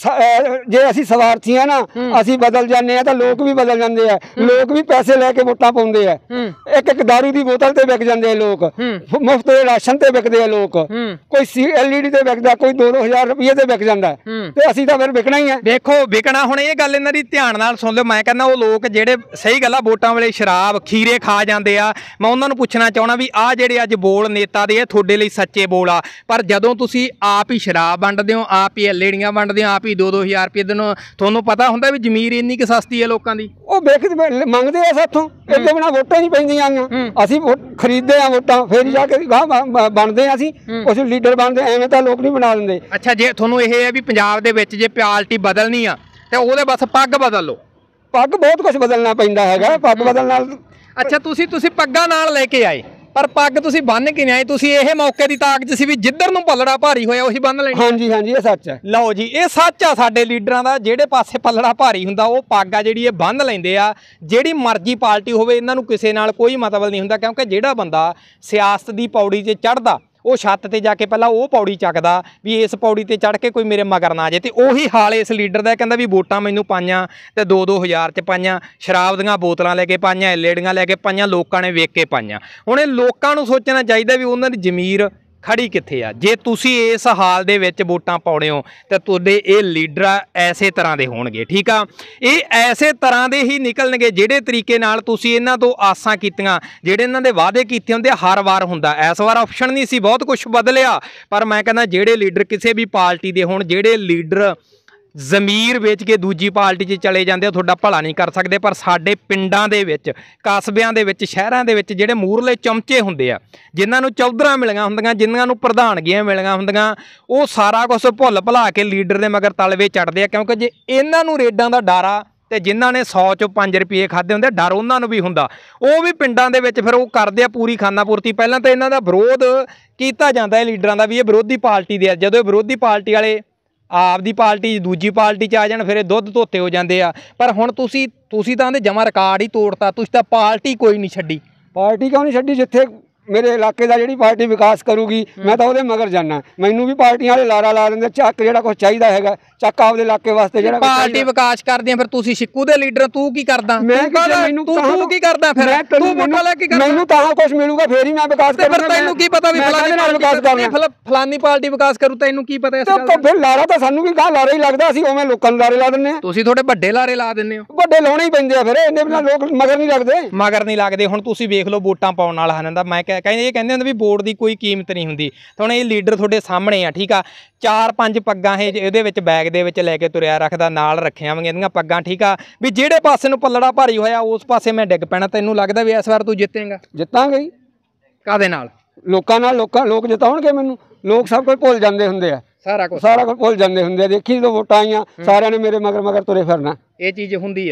ਜੇ ਅਸੀਂ ਸਵਾਰਥੀ ਆ ਨਾ, ਅਸੀਂ ਬਦਲ ਜਾਂਦੇ ਆ ਤਾਂ ਲੋਕ ਵੀ ਬਦਲ ਜਾਂਦੇ ਆ। ਲੋਕ ਵੀ ਪੈਸੇ ਲੈ ਕੇ ਵੋਟਾਂ ਪਾਉਂਦੇ ਆ। ਇੱਕ ਦਾਰੂ ਦੀ ਬੋਤਲ ਤੇ ਵਿਕ ਜਾਂਦੇ ਆ ਲੋਕ, ਮੁਫਤ ਦੇ ਰਾਸ਼ਨ ਤੇ ਵਿਕਦੇ ਆ ਲੋਕ, ਕੋਈ LED ਤੇ ਵਿਕਦਾ, ਕੋਈ 2-2000 ਰੁਪਏ ਤੇ ਵਿਕ ਜਾਂਦਾ, ਤੇ ਅਸੀਂ ਤਾਂ ਫਿਰ ਵਿਕਣਾ ਹੀ ਆ। ਦੇਖੋ ਵਿਕਣਾ। ਹੁਣ ਇਹ ਗੱਲ ਇਹਨਾਂ ਦੀ ਧਿਆਨ ਨਾਲ ਸੁਣ ਲਿਓ। ਮੈਂ ਕਹਿੰਦਾ ਉਹ ਲੋਕ ਜਿਹੜੇ ਸਹੀ ਗੱਲ ਆ ਵੋਟਾਂ ਵੇਲੇ ਸ਼ਰਾਬ ਖੀਰੇ ਖਾ ਜਾਂਦੇ ਆ, ਮੈਂ ਉਹਨਾਂ ਨੂੰ ਪੁੱਛਣਾ ਚਾਹਣਾ ਵੀ ਆਹ ਜਿਹੜੇ ਅੱਜ ਬੋਲ ਨੇਤਾ ਦੇ ਤੁਹਾਡੇ ਲਈ ਸੱਚੇ ਬੋਲ ਆ, ਪਰ ਜਦੋਂ ਤੁਸੀਂ ਆਪ ਹੀ ਸ਼ਰਾਬ ਵੰਡਦੇ ਹੋ, ਆਪ ਹੀ LEDੀਆਂ ਵੰਡਦੇ ਹੋ, ਆਪ ਹੀ 2-2000 ਰੁਪਏ ਦਿਨੋਂ, ਤੁਹਾਨੂੰ ਪਤਾ ਹੁੰਦਾ ਵੀ ਜ਼ਮੀਰ ਇੰਨੀ ਕਿ ਸਸਤੀ ਹੈ ਲੋਕਾਂ ਦੀ। ਉਹ ਮੰਗਦੇ ਆ ਸਾਥੋਂ, ਇਹਦੇ ਬਿਨਾਂ ਵੋਟਾਂ ਨਹੀਂ ਪੈਂਦੀਆਂ। ਅਸੀਂ ਖਰੀਦਦੇ ਆ ਵੋਟਾਂ, ਫਿਰ ਜਾ ਕੇ ਬਣਦੇ ਆ, ਅਸੀਂ ਕੁਛ ਲੀਡਰ ਬਣਦੇ, ਐਵੇਂ ਤਾਂ ਲੋਕ ਨਹੀਂ ਬਣਾ ਦਿੰਦੇ। ਅੱਛਾ ਜੇ ਤੁਹਾਨੂੰ ਇਹ ਹੈ ਵੀ ਪੰਜਾਬ ਦੇ ਵਿੱਚ ਜੇ ਪਾਰਟੀ ਬਦਲਣੀ ਆ ਤੇ ਉਹਦੇ ਬਸ ਪੱਗ ਬਦਲ ਲਓ। ਪੱਗ ਬਹੁਤ ਕੁਛ ਬਦਲਣਾ ਪੈਂਦਾ ਹੈਗਾ, ਪੱਗ ਬਦਲਣ ਨਾਲ। ਅੱਛਾ ਤੁਸੀਂ ਪੱਗਾਂ ਨਾਲ ਲੈ ਕੇ ਆਏ, ਪਰ ਪੱਗ ਤੁਸੀਂ ਬੰਨ ਕੇ ਨਹੀਂ ਆਏ। ਤੁਸੀਂ ਇਹ ਮੌਕੇ ਦੀ ਤਾਕ 'ਚ ਸੀ ਵੀ ਜਿੱਧਰ ਨੂੰ ਪੱਲੜਾ ਭਾਰੀ ਹੋਇਆ ਉਹੀ ਬੰਨ ਲੈਣੀ। ਹਾਂਜੀ ਇਹ ਸੱਚ ਹੈ। ਲਓ ਜੀ ਇਹ ਸੱਚ ਆ ਸਾਡੇ ਲੀਡਰਾਂ ਦਾ, ਜਿਹੜੇ ਪਾਸੇ ਪੱਲੜਾ ਭਾਰੀ ਹੁੰਦਾ ਉਹ ਪੱਗ ਆ ਜਿਹੜੀ ਇਹ ਬੰਨ ਲੈਂਦੇ ਆ। ਜਿਹੜੀ ਮਰਜ਼ੀ ਪਾਰਟੀ ਹੋਵੇ ਇਹਨਾਂ ਨੂੰ ਕਿਸੇ ਨਾਲ ਕੋਈ ਮਤਲਬ ਨਹੀਂ ਹੁੰਦਾ, ਕਿਉਂਕਿ ਜਿਹੜਾ ਬੰਦਾ ਸਿਆਸਤ ਦੀ ਪੌੜੀ 'ਤੇ ਚੜ੍ਹਦਾ ਉਹ ਛੱਤ ਤੇ ਜਾ ਕੇ ਪਹਿਲਾਂ ਉਹ ਪੌੜੀ ਚੱਕਦਾ ਵੀ ਇਸ ਪੌੜੀ ਤੇ ਚੜ੍ਹ ਕੇ ਕੋਈ ਮੇਰੇ ਮਗਰ ਨਾ ਆ ਜਾਏ। ਤੇ ਉਹੀ ਹਾਲ ਇਸ ਲੀਡਰ ਦਾ, ਕਹਿੰਦਾ ਵੀ ਵੋਟਾਂ ਮੈਨੂੰ ਪਾਈਆਂ ਤੇ 2-2000 ਚ ਪਾਈਆਂ, ਸ਼ਰਾਬ ਦੀਆਂ ਬੋਤਲਾਂ ਲੈ ਕੇ ਪਾਈਆਂ, ਐਲਈਡੀਆਂ ਲੈ ਕੇ ਪਾਈਆਂ, ਲੋਕਾਂ ਨੇ ਵੇਖ ਕੇ ਪਾਈਆਂ। ਹੁਣ ਇਹ ਲੋਕਾਂ ਨੂੰ ਸੋਚਣਾ ਚਾਹੀਦਾ ਵੀ ਉਹਨਾਂ ਦੀ ਜ਼ਮੀਰ ਖੜੀ ਕਿੱਥੇ ਆ। ਜੇ ਤੁਸੀਂ ਇਸ ਹਾਲ ਦੇ ਵਿੱਚ ਵੋਟਾਂ ਪਾਉਣੇ ਹੋ ਤਾਂ ਤੁਹਾਡੇ ਇਹ ਲੀਡਰ ਐਸੇ ਤਰ੍ਹਾਂ ਦੇ ਹੋਣਗੇ, ਠੀਕ ਆ। ਇਹ ਐਸੇ ਤਰ੍ਹਾਂ ਦੇ ਹੀ ਨਿਕਲਣਗੇ ਜਿਹੜੇ ਤਰੀਕੇ ਨਾਲ ਤੁਸੀਂ ਇਹਨਾਂ ਤੋਂ ਆਸਾਂ ਕੀਤੀਆਂ, ਜਿਹੜੇ ਇਹਨਾਂ ਦੇ ਵਾਅਦੇ ਕੀਤੇ ਹੁੰਦੇ ਹਰ ਵਾਰ ਹੁੰਦਾ। ਇਸ ਵਾਰ ਆਪਸ਼ਨ ਨਹੀਂ ਸੀ, ਬਹੁਤ ਕੁਝ ਬਦਲਿਆ, ਪਰ ਮੈਂ ਕਹਿੰਦਾ ਜਿਹੜੇ ਲੀਡਰ ਕਿਸੇ ਵੀ ਪਾਰਟੀ ਦੇ ਹੋਣ, ਜਿਹੜੇ ਲੀਡਰ ਜ਼ਮੀਰ ਵੇਚ ਕੇ ਦੂਜੀ ਪਾਰਟੀ 'ਚ ਚਲੇ ਜਾਂਦੇ, ਉਹ ਤੁਹਾਡਾ ਭਲਾ ਨਹੀਂ ਕਰ ਸਕਦੇ। ਪਰ ਸਾਡੇ ਪਿੰਡਾਂ ਦੇ ਵਿੱਚ, ਕਸਬਿਆਂ ਦੇ ਵਿੱਚ, ਸ਼ਹਿਰਾਂ ਦੇ ਵਿੱਚ ਜਿਹੜੇ ਮੂਹਰਲੇ ਚਮਚੇ ਹੁੰਦੇ ਆ, ਜਿਨ੍ਹਾਂ ਨੂੰ ਚੌਧਰਾਂ ਮਿਲੀਆਂ ਹੁੰਦੀਆਂ, ਜਿਨ੍ਹਾਂ ਨੂੰ ਪ੍ਰਧਾਨਗੀਆਂ ਮਿਲੀਆਂ ਹੁੰਦੀਆਂ, ਉਹ ਸਾਰਾ ਕੁਝ ਭੁੱਲ ਭੁਲਾ ਕੇ ਲੀਡਰ ਦੇ ਮਗਰ ਤਲਵੇ ਚੜ੍ਹਦੇ ਆ। ਕਿਉਂਕਿ ਜੇ ਇਹਨਾਂ ਨੂੰ ਰੇਡਾਂ ਦਾ ਡਰ ਆ ਤੇ ਜਿਨ੍ਹਾਂ ਨੇ 100 ਚੋਂ 5 ਰੁਪਏ ਖਾਦੇ ਹੁੰਦੇ, ਡਰ ਉਹਨਾਂ ਨੂੰ ਵੀ ਹੁੰਦਾ। ਉਹ ਵੀ ਪਿੰਡਾਂ ਦੇ ਵਿੱਚ ਫਿਰ ਉਹ ਕਰਦੇ ਆ ਪੂਰੀ ਖਾਨਾ ਪੂਰਤੀ। ਪਹਿਲਾਂ ਤਾਂ ਇਹਨਾਂ ਦਾ ਵਿਰੋਧ ਕੀਤਾ ਜਾਂਦਾ ਹੈ ਲੀਡਰਾਂ ਦਾ ਵੀ ਇਹ ਵਿਰੋਧੀ ਪਾਰਟੀ ਦੇ ਆ। ਜਦੋਂ ਇਹ ਵਿਰੋਧੀ ਪਾਰਟੀ ਵਾਲੇ ਆਪਦੀ ਪਾਰਟੀ ਦੂਜੀ ਪਾਰਟੀ 'ਚ ਆ ਜਾਣ ਫਿਰ ਇਹ ਦੁੱਧ ਧੋਤੇ ਹੋ ਜਾਂਦੇ ਆ। ਪਰ ਹੁਣ ਤੁਸੀਂ ਤਾਂ ਇਹਦੇ ਜਮਾ ਰਿਕਾਰਡ ਹੀ ਤੋੜਤਾ। ਤੁਸੀਂ ਤਾਂ ਪਾਰਟੀ ਕੋਈ ਨਹੀਂ ਛੱਡੀ। ਪਾਰਟੀ ਕਿਉਂ ਨਹੀਂ ਛੱਡੀ? ਜਿੱਥੇ ਮੇਰੇ ਇਲਾਕੇ ਦਾ ਜਿਹੜੀ ਪਾਰਟੀ ਵਿਕਾਸ ਕਰੂਗੀ ਮੈਂ ਤਾਂ ਉਹਦੇ ਮਗਰ ਜਾਣਾ। ਮੈਨੂੰ ਵੀ ਪਾਰਟੀਆਂ ਵਾਲੇ ਲਾਰਾ ਲਾ ਦਿੰਦੇ, ਚੱਕ ਜਿਹੜਾ ਕੁਝ ਚਾਹੀਦਾ ਹੈਗਾ ਚੱਕ ਆਪਦੇ ਇਲਾਕੇ ਵਾਸਤੇ। ਜਿਹੜਾ ਪਾਰਟੀ ਵਿਕਾਸ ਕਰਦੀ ਆ ਫਿਰ ਤੁਸੀਂ ਸਿੱਕੂ ਦੇ ਲੀਡਰ, ਤੂੰ ਕੀ ਕਰਦਾ? ਮੈਂ ਤੂੰ ਕੀ ਕਰਦਾ ਫਿਰ? ਤੂੰ ਵੋਟਾਂ ਲੈ ਕੇ ਕਰਦਾ? ਮੈਨੂੰ ਤਾਂ ਕੁਝ ਮਿਲੂਗਾ ਫੇਰ ਹੀ ਮੈਂ ਵਿਕਾਸ ਕਰੂੰਗਾ। ਫਿਰ ਤੈਨੂੰ ਕੀ ਪਤਾ ਵੀ ਫਲਾਨੀ ਪਾਰਟੀ ਵਿਕਾਸ ਕਰੂ? ਤੈਨੂੰ ਕੀ ਪਤਾ ਇਸ ਗੱਲ ਦਾ? ਫਿਰ ਲਾਰਾ ਤਾਂ ਸਾਨੂੰ ਵੀ ਕਹਾ ਲਾਰਾ ਹੀ ਲੱਗਦਾ, ਅਸੀਂ ਉਵੇਂ ਲੋਕਾਂ ਨੂੰ ਲਾਰੇ ਲਾ ਦਿੰਦੇ ਆ। ਤੁਸੀਂ ਥੋੜੇ ਵੱਡੇ ਲਾਰੇ ਲਾ ਦਿੰਦੇ ਹੋ। ਵੱਡੇ ਲਾਉਣੇ ਹੀ ਪੈਂਦੇ ਆ, ਫਿਰ ਇਹਨੇ ਬਿਨਾਂ ਲੋਕ ਮਗਰ ਨਹੀਂ ਲੱਗਦੇ। ਹੁਣ ਤੁਸੀਂ ਵੇਖ ਲਓ ਵੋਟਾਂ ਪਾਉਣ ਵਾਲਾ ਹਨ ਦਾ, ਮੈਂ ਕਹਿੰਦੇ ਹੁੰਦੇ ਵੀ ਵੋਟ ਦੀ ਕੋਈ ਕੀਮਤ ਨਹੀਂ ਹੁੰਦੀ। ਹੁਣ ਇਹ ਲੀਡਰ ਤੁਹਾਡੇ ਸਾਹਮਣੇ ਆ, ਠੀਕ ਆ। 4-5 ਪੱਗਾਂ ਇਹਦੇ ਵਿੱਚ ਬੈਗ ਦੇ ਵਿੱਚ ਲੈ ਕੇ ਤੁਰਿਆ ਰੱਖਦਾ, ਨਾਲ ਰੱਖੀਆਂ ਹੋਈਆਂ ਇਹਦੀਆਂ ਪੱਗਾਂ, ਠੀਕ ਆ। ਵੀ ਜਿਹੜੇ ਪਾਸੇ ਨੂੰ ਪੱਲੜਾ ਭਾਰੀ ਹੋਇਆ ਉਸ ਪਾਸੇ ਮੈਂ ਡਿੱਗ ਪੈਣਾ। ਤੈਨੂੰ ਲੱਗਦਾ ਵੀ ਇਸ ਵਾਰ ਤੂੰ ਜਿੱਤੇਂਗਾ? ਜਿੱਤਾਂਗੇ ਹੀ। ਕਾਹਦੇ ਨਾਲ? ਲੋਕਾਂ ਨਾਲ। ਲੋਕ ਜਿਤਾਉਣਗੇ ਮੈਨੂੰ। ਲੋਕ ਸਭ ਕੁਝ ਭੁੱਲ ਜਾਂਦੇ ਹੁੰਦੇ ਆ, ਸਾਰਾ ਕੁਝ ਭੁੱਲ ਜਾਂਦੇ ਹੁੰਦੇ ਆ। ਦੇਖੀ ਜਦੋਂ ਵੋਟਾਂ ਆਈਆਂ ਸਾਰਿਆਂ ਨੇ ਮੇਰੇ ਮਗਰ ਤੁਰੇ ਫਿਰਨਾ। ਇਹ ਚੀਜ਼ ਹੁੰਦੀ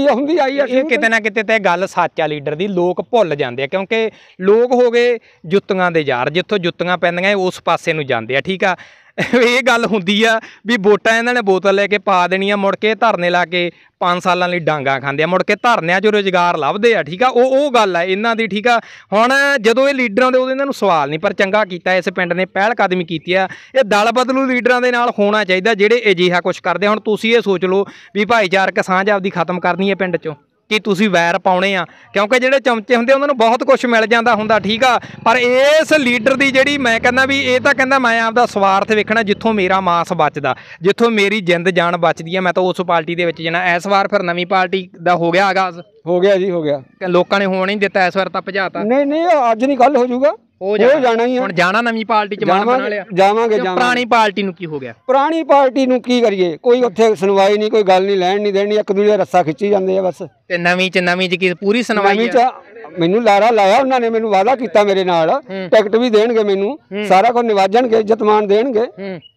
ਆਈ ਆ। ਕਿਤੇ ਨਾ ਕਿਤੇ ਤੇ ਗੱਲ ਸੱਚ ਆ ਲੀਡਰ ਦੀ। ਲੋਕ ਭੁੱਲ ਜਾਂਦੇ ਆ ਕਿਉਂਕਿ ਲੋਕ ਹੋ ਗਏ ਜੁੱਤੀਆਂ ਦੇ ਯਾਰ। ਜਿੱਥੋਂ ਜੁੱਤੀਆਂ ਪੈਂਦੀਆਂ ਉਸ ਪਾਸੇ ਨੂੰ ਜਾਂਦੇ ਆ, ਠੀਕ ਆ। ਇਹ ਗੱਲ ਹੁੰਦੀ ਆ ਵੀ ਵੋਟਾਂ ਇਹਨਾਂ ਨੇ ਬੋਤਲ ਲੈ ਕੇ ਪਾ ਦੇਣੀਆਂ, ਮੁੜ ਕੇ ਧਰਨੇ ਲਾ ਕੇ 5 ਸਾਲਾਂ ਲਈ ਡਾਂਗਾ ਖਾਂਦੇ ਆ, ਮੁੜ ਕੇ ਧਰਨਿਆਂ 'ਚ ਰੁਜ਼ਗਾਰ ਲੱਭਦੇ ਆ, ਠੀਕ ਆ। ਉਹ ਗੱਲ ਆ ਇਹਨਾਂ ਦੀ, ਠੀਕ ਆ। ਹੁਣ ਜਦੋਂ ਇਹ ਲੀਡਰ ਆਉਂਦੇ ਉਦੋਂ ਇਹਨਾਂ ਨੂੰ ਸਵਾਲ ਨਹੀਂ, ਪਰ ਚੰਗਾ ਕੀਤਾ ਇਸ ਪਿੰਡ ਨੇ ਪਹਿਲ ਕਦਮੀ ਕੀਤੀ ਆ। ਇਹ ਦਲ ਬਦਲੂ ਲੀਡਰਾਂ ਦੇ ਨਾਲ ਹੋਣਾ ਚਾਹੀਦਾ ਜਿਹੜੇ ਅਜਿਹਾ ਕੁਛ ਕਰਦੇ। ਹੁਣ ਤੁਸੀਂ ਇਹ ਸੋਚ ਲਓ ਵੀ ਭਾਈਚਾਰਕ ਸਾਂਝ ਆਪਦੀ ਖਤਮ ਕਰਨੀ ਹੈ ਪਿੰਡ 'ਚੋਂ, ਕਿ ਤੁਸੀਂ ਵੈਰ ਪਾਉਣੇ ਆ। ਕਿਉਂਕਿ ਜਿਹੜੇ ਚਮਚੇ ਹੁੰਦੇ ਉਹਨਾਂ ਨੂੰ ਬਹੁਤ ਕੁਝ ਮਿਲ ਜਾਂਦਾ ਹੁੰਦਾ, ਠੀਕ ਆ। ਪਰ ਇਸ ਲੀਡਰ ਦੀ ਜਿਹੜੀ ਮੈਂ ਕਹਿੰਦਾ ਵੀ ਇਹ ਤਾਂ ਕਹਿੰਦਾ ਮੈਂ ਆਪਦਾ ਸਵਾਰਥ ਵੇਖਣਾ, ਜਿੱਥੋਂ ਮੇਰਾ ਮਾਸ ਬਚਦਾ, ਜਿੱਥੋਂ ਮੇਰੀ ਜਿੰਦ ਜਾਨ ਬਚਦੀ ਆ, ਮੈਂ ਤਾਂ ਉਸ ਪਾਰਟੀ ਦੇ ਵਿੱਚ ਜਾਣਾ। ਇਸ ਵਾਰ ਫਿਰ ਨਵੀਂ ਪਾਰਟੀ ਦਾ ਹੋ ਗਿਆ ਆਗਾਜ਼? ਹੋ ਗਿਆ ਜੀ, ਹੋ ਗਿਆ। ਲੋਕਾਂ ਨੇ ਹੋਣ ਹੀ ਦਿੱਤਾ ਇਸ ਵਾਰ ਤਾਂ ਭਜਾਤਾ। ਨਹੀਂ ਅੱਜ ਨਹੀਂ ਕੱਲ ਹੋ ਜਾਊਗਾ, ਹੋ ਜਾਣਾ ਹੀ। ਹੁਣ ਜਾਣਾ ਨਵੀਂ ਪਾਰਟੀ 'ਚ ਮਨ ਬਣਾ ਲਿਆ? ਜਾਵਾਂਗੇ। ਪੁਰਾਣੀ ਪਾਰਟੀ ਨੂੰ ਕੀ ਹੋ ਗਿਆ? ਪੁਰਾਣੀ ਪਾਰਟੀ ਨੂੰ ਕੀ ਕਰੀਏ? ਕੋਈ ਉੱਥੇ ਸੁਣਵਾਈ ਨਹੀਂ, ਕੋਈ ਗੱਲ ਨਹੀਂ, ਲੈਣ ਨਹੀਂ ਦੇਣੀ, ਇੱਕ ਦੂਜੇ ਦਾ ਰੱਸਾ ਖਿੱਚੀ ਜਾਂਦੇ ਆ ਬਸ। ਤੇ ਨਵੀਂ ਚ ਕੀ ਪੂਰੀ ਸੁਣਵਾਈ ਆ? ਮੈਨੂੰ ਲਾਰਾ ਲਾਇਆ ਉਹਨਾਂ ਨੇ, ਮੈਨੂੰ ਵਾਅਦਾ ਕੀਤਾ ਮੇਰੇ ਨਾਲ, ਟਿਕਟ ਵੀ ਦੇਣਗੇ ਮੈਨੂੰ, ਸਾਰਾ ਕੁਝ ਨਿਵਾਜਣਗੇ, ਇੱਜ਼ਤ ਮਾਣ ਦੇਣਗੇ।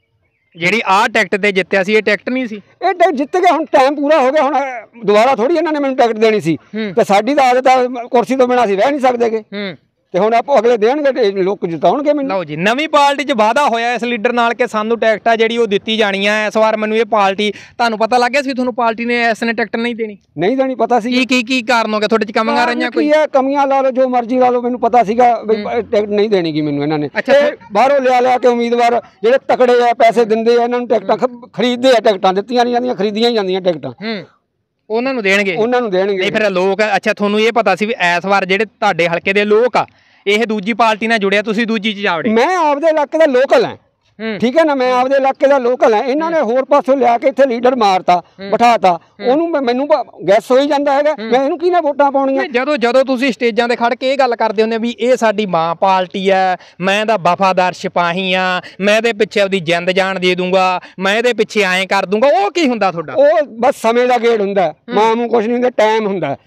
ਜਿਹੜੀ ਆਹ ਟਿਕਟ ਤੇ ਜਿੱਤਿਆ ਸੀ ਇਹ ਟਿਕਟ ਨਹੀਂ ਸੀ? ਇਹ ਟਿਕਟ ਜਿੱਤ ਗਿਆ, ਹੁਣ ਟਾਈਮ ਪੂਰਾ ਹੋ ਗਿਆ, ਹੁਣ ਦੁਬਾਰਾ ਥੋੜੀ ਇਹਨਾਂ ਨੇ ਮੈਨੂੰ ਟਿਕਟ ਦੇਣੀ ਸੀ। ਤੇ ਸਾਡੀ ਤਾਂ ਆਦਤ ਆ ਕੁਰਸੀ ਤੋਂ ਬਿਨਾਂ ਅਸੀਂ ਰਹਿ ਨਹੀਂ ਸਕਦੇਗੇ। ਤੇ ਹੁਣ ਆਪੋ ਅਗਲੇ ਦੇਣਗੇ, ਲੋਕ ਜਿਤਾਉਣਗੇ ਮੈਨੂੰ। ਲਓ ਜੀ, ਨਵੀਂ ਪਾਰਟੀ 'ਚ ਵਾਅਦਾ ਹੋਇਆ ਇਸ ਲੀਡਰ ਨਾਲ ਕਿ ਸਾਨੂੰ ਟਿਕਟ ਆ ਜਿਹੜੀ ਉਹ ਦਿੱਤੀ ਜਾਣੀ ਆ। ਇਸ ਵਾਰ ਮੈਨੂੰ ਇਹ ਪਾਰਟੀ, ਤੁਹਾਨੂੰ ਪਤਾ ਲੱਗ ਗਿਆ ਸੀ ਤੁਹਾਨੂੰ ਪਾਰਟੀ ਨੇ ਇਸ ਨੇ ਟਿਕਟ ਨਹੀਂ ਦੇਣੀ ਪਤਾ ਸੀ? ਕੀ ਕਾਰਨ ਹੋ ਗਿਆ ਤੁਹਾਡੇ 'ਚ? ਕਮੀਆਂ ਰਹੀਆਂ ਕੋਈ? ਕਮੀਆਂ ਲਾ ਲਓ, ਜੋ ਮਰਜ਼ੀ ਲਾ ਲਓ, ਮੈਨੂੰ ਪਤਾ ਸੀਗਾ ਵੀ ਟਿਕਟ ਨਹੀਂ ਦੇਣੀਗੀ ਮੈਨੂੰ ਇਹਨਾਂ ਨੇ। ਬਾਹਰੋਂ ਲਿਆ ਕੇ ਉਮੀਦਵਾਰ ਜਿਹੜੇ ਤਕੜੇ ਆ, ਪੈਸੇ ਦਿੰਦੇ ਆ, ਇਹਨਾਂ ਨੂੰ ਟਿਕਟਾਂ ਖਰੀਦਦੇ ਆ। ਟਿਕਟਾਂ ਦਿੱਤੀਆਂ ਨਹੀਂ ਜਾਂਦੀਆਂ, ਖਰੀਦੀਆਂ ਹੀ ਜਾਂਦੀਆਂ ਟਿਕਟਾਂ। ਉਹਨਾਂ ਨੂੰ ਦੇਣਗੇ? ਨਹੀਂ ਫਿਰ ਲੋਕ। ਅੱਛਾ, ਤੁਹਾਨੂੰ ਇਹ ਪਤਾ ਸੀ ਵੀ ਇਸ ਵਾਰ ਜਿਹੜੇ ਤੁਹਾਡੇ ਹਲਕੇ ਦੇ ਲੋਕ ਆ ਇਹ ਦੂਜੀ ਪਾਰਟੀ ਨਾਲ ਜੁੜਿਆ, ਤੁਸੀਂ ਦੂਜੀ 'ਚ ਜਾ ਵੜੇ? ਮੈਂ ਆਪਦੇ ਇਲਾਕੇ ਦਾ ਲੋਕਲ ਹਾਂ, ਠੀਕ ਹੈ ਨਾ। ਮੈਂ ਆਪਦੇ ਇਲਾਕੇ ਦਾ ਲੋਕਲ ਹੈ। ਇਹਨਾਂ ਨੇ ਹੋਰ ਪਾਸੋਂ ਲਿਆ ਕੇ ਇੱਥੇ ਲੀਡਰ ਮਾਰਤਾ, ਬਿਠਾਤਾ ਉਹਨੂੰ। ਮੈਨੂੰ ਗੈਸ ਹੋਈ ਜਾਂਦਾ ਹੈਗਾ, ਮੈਂ ਇਹਨੂੰ ਕਿਹਨੇ ਵੋਟਾਂ ਪਾਉਣੀਆਂ? ਜਦੋਂ ਤੁਸੀਂ ਸਟੇਜਾਂ ਤੇ ਖੜ ਕੇ ਇਹ ਗੱਲ ਕਰਦੇ ਹੁੰਦੇ ਵੀ ਇਹ ਸਾਡੀ ਮਾਂ ਪਾਰਟੀ ਹੈ, ਮੈਂ ਇਹਦਾ ਵਫਾਦਾਰ ਸਿਪਾਹੀ ਆ, ਮੈਂ ਇਹਦੇ ਪਿੱਛੇ ਆਪਦੀ ਜਿੰਦ ਜਾਨ ਦੇ ਦੂੰਗਾ, ਮੈਂ ਇਹਦੇ ਪਿੱਛੇ ਐਂ ਕਰ ਦੂੰਗਾ, ਉਹ ਕੀ ਹੁੰਦਾ ਤੁਹਾਡਾ? ਉਹ ਬਸ ਸਮੇਂ ਦਾ ਗੇੜ ਹੁੰਦਾ, ਮਾਂ ਨੂੰ ਕੁਛ ਨਹੀਂ ਹੁੰਦਾ, ਟਾਈਮ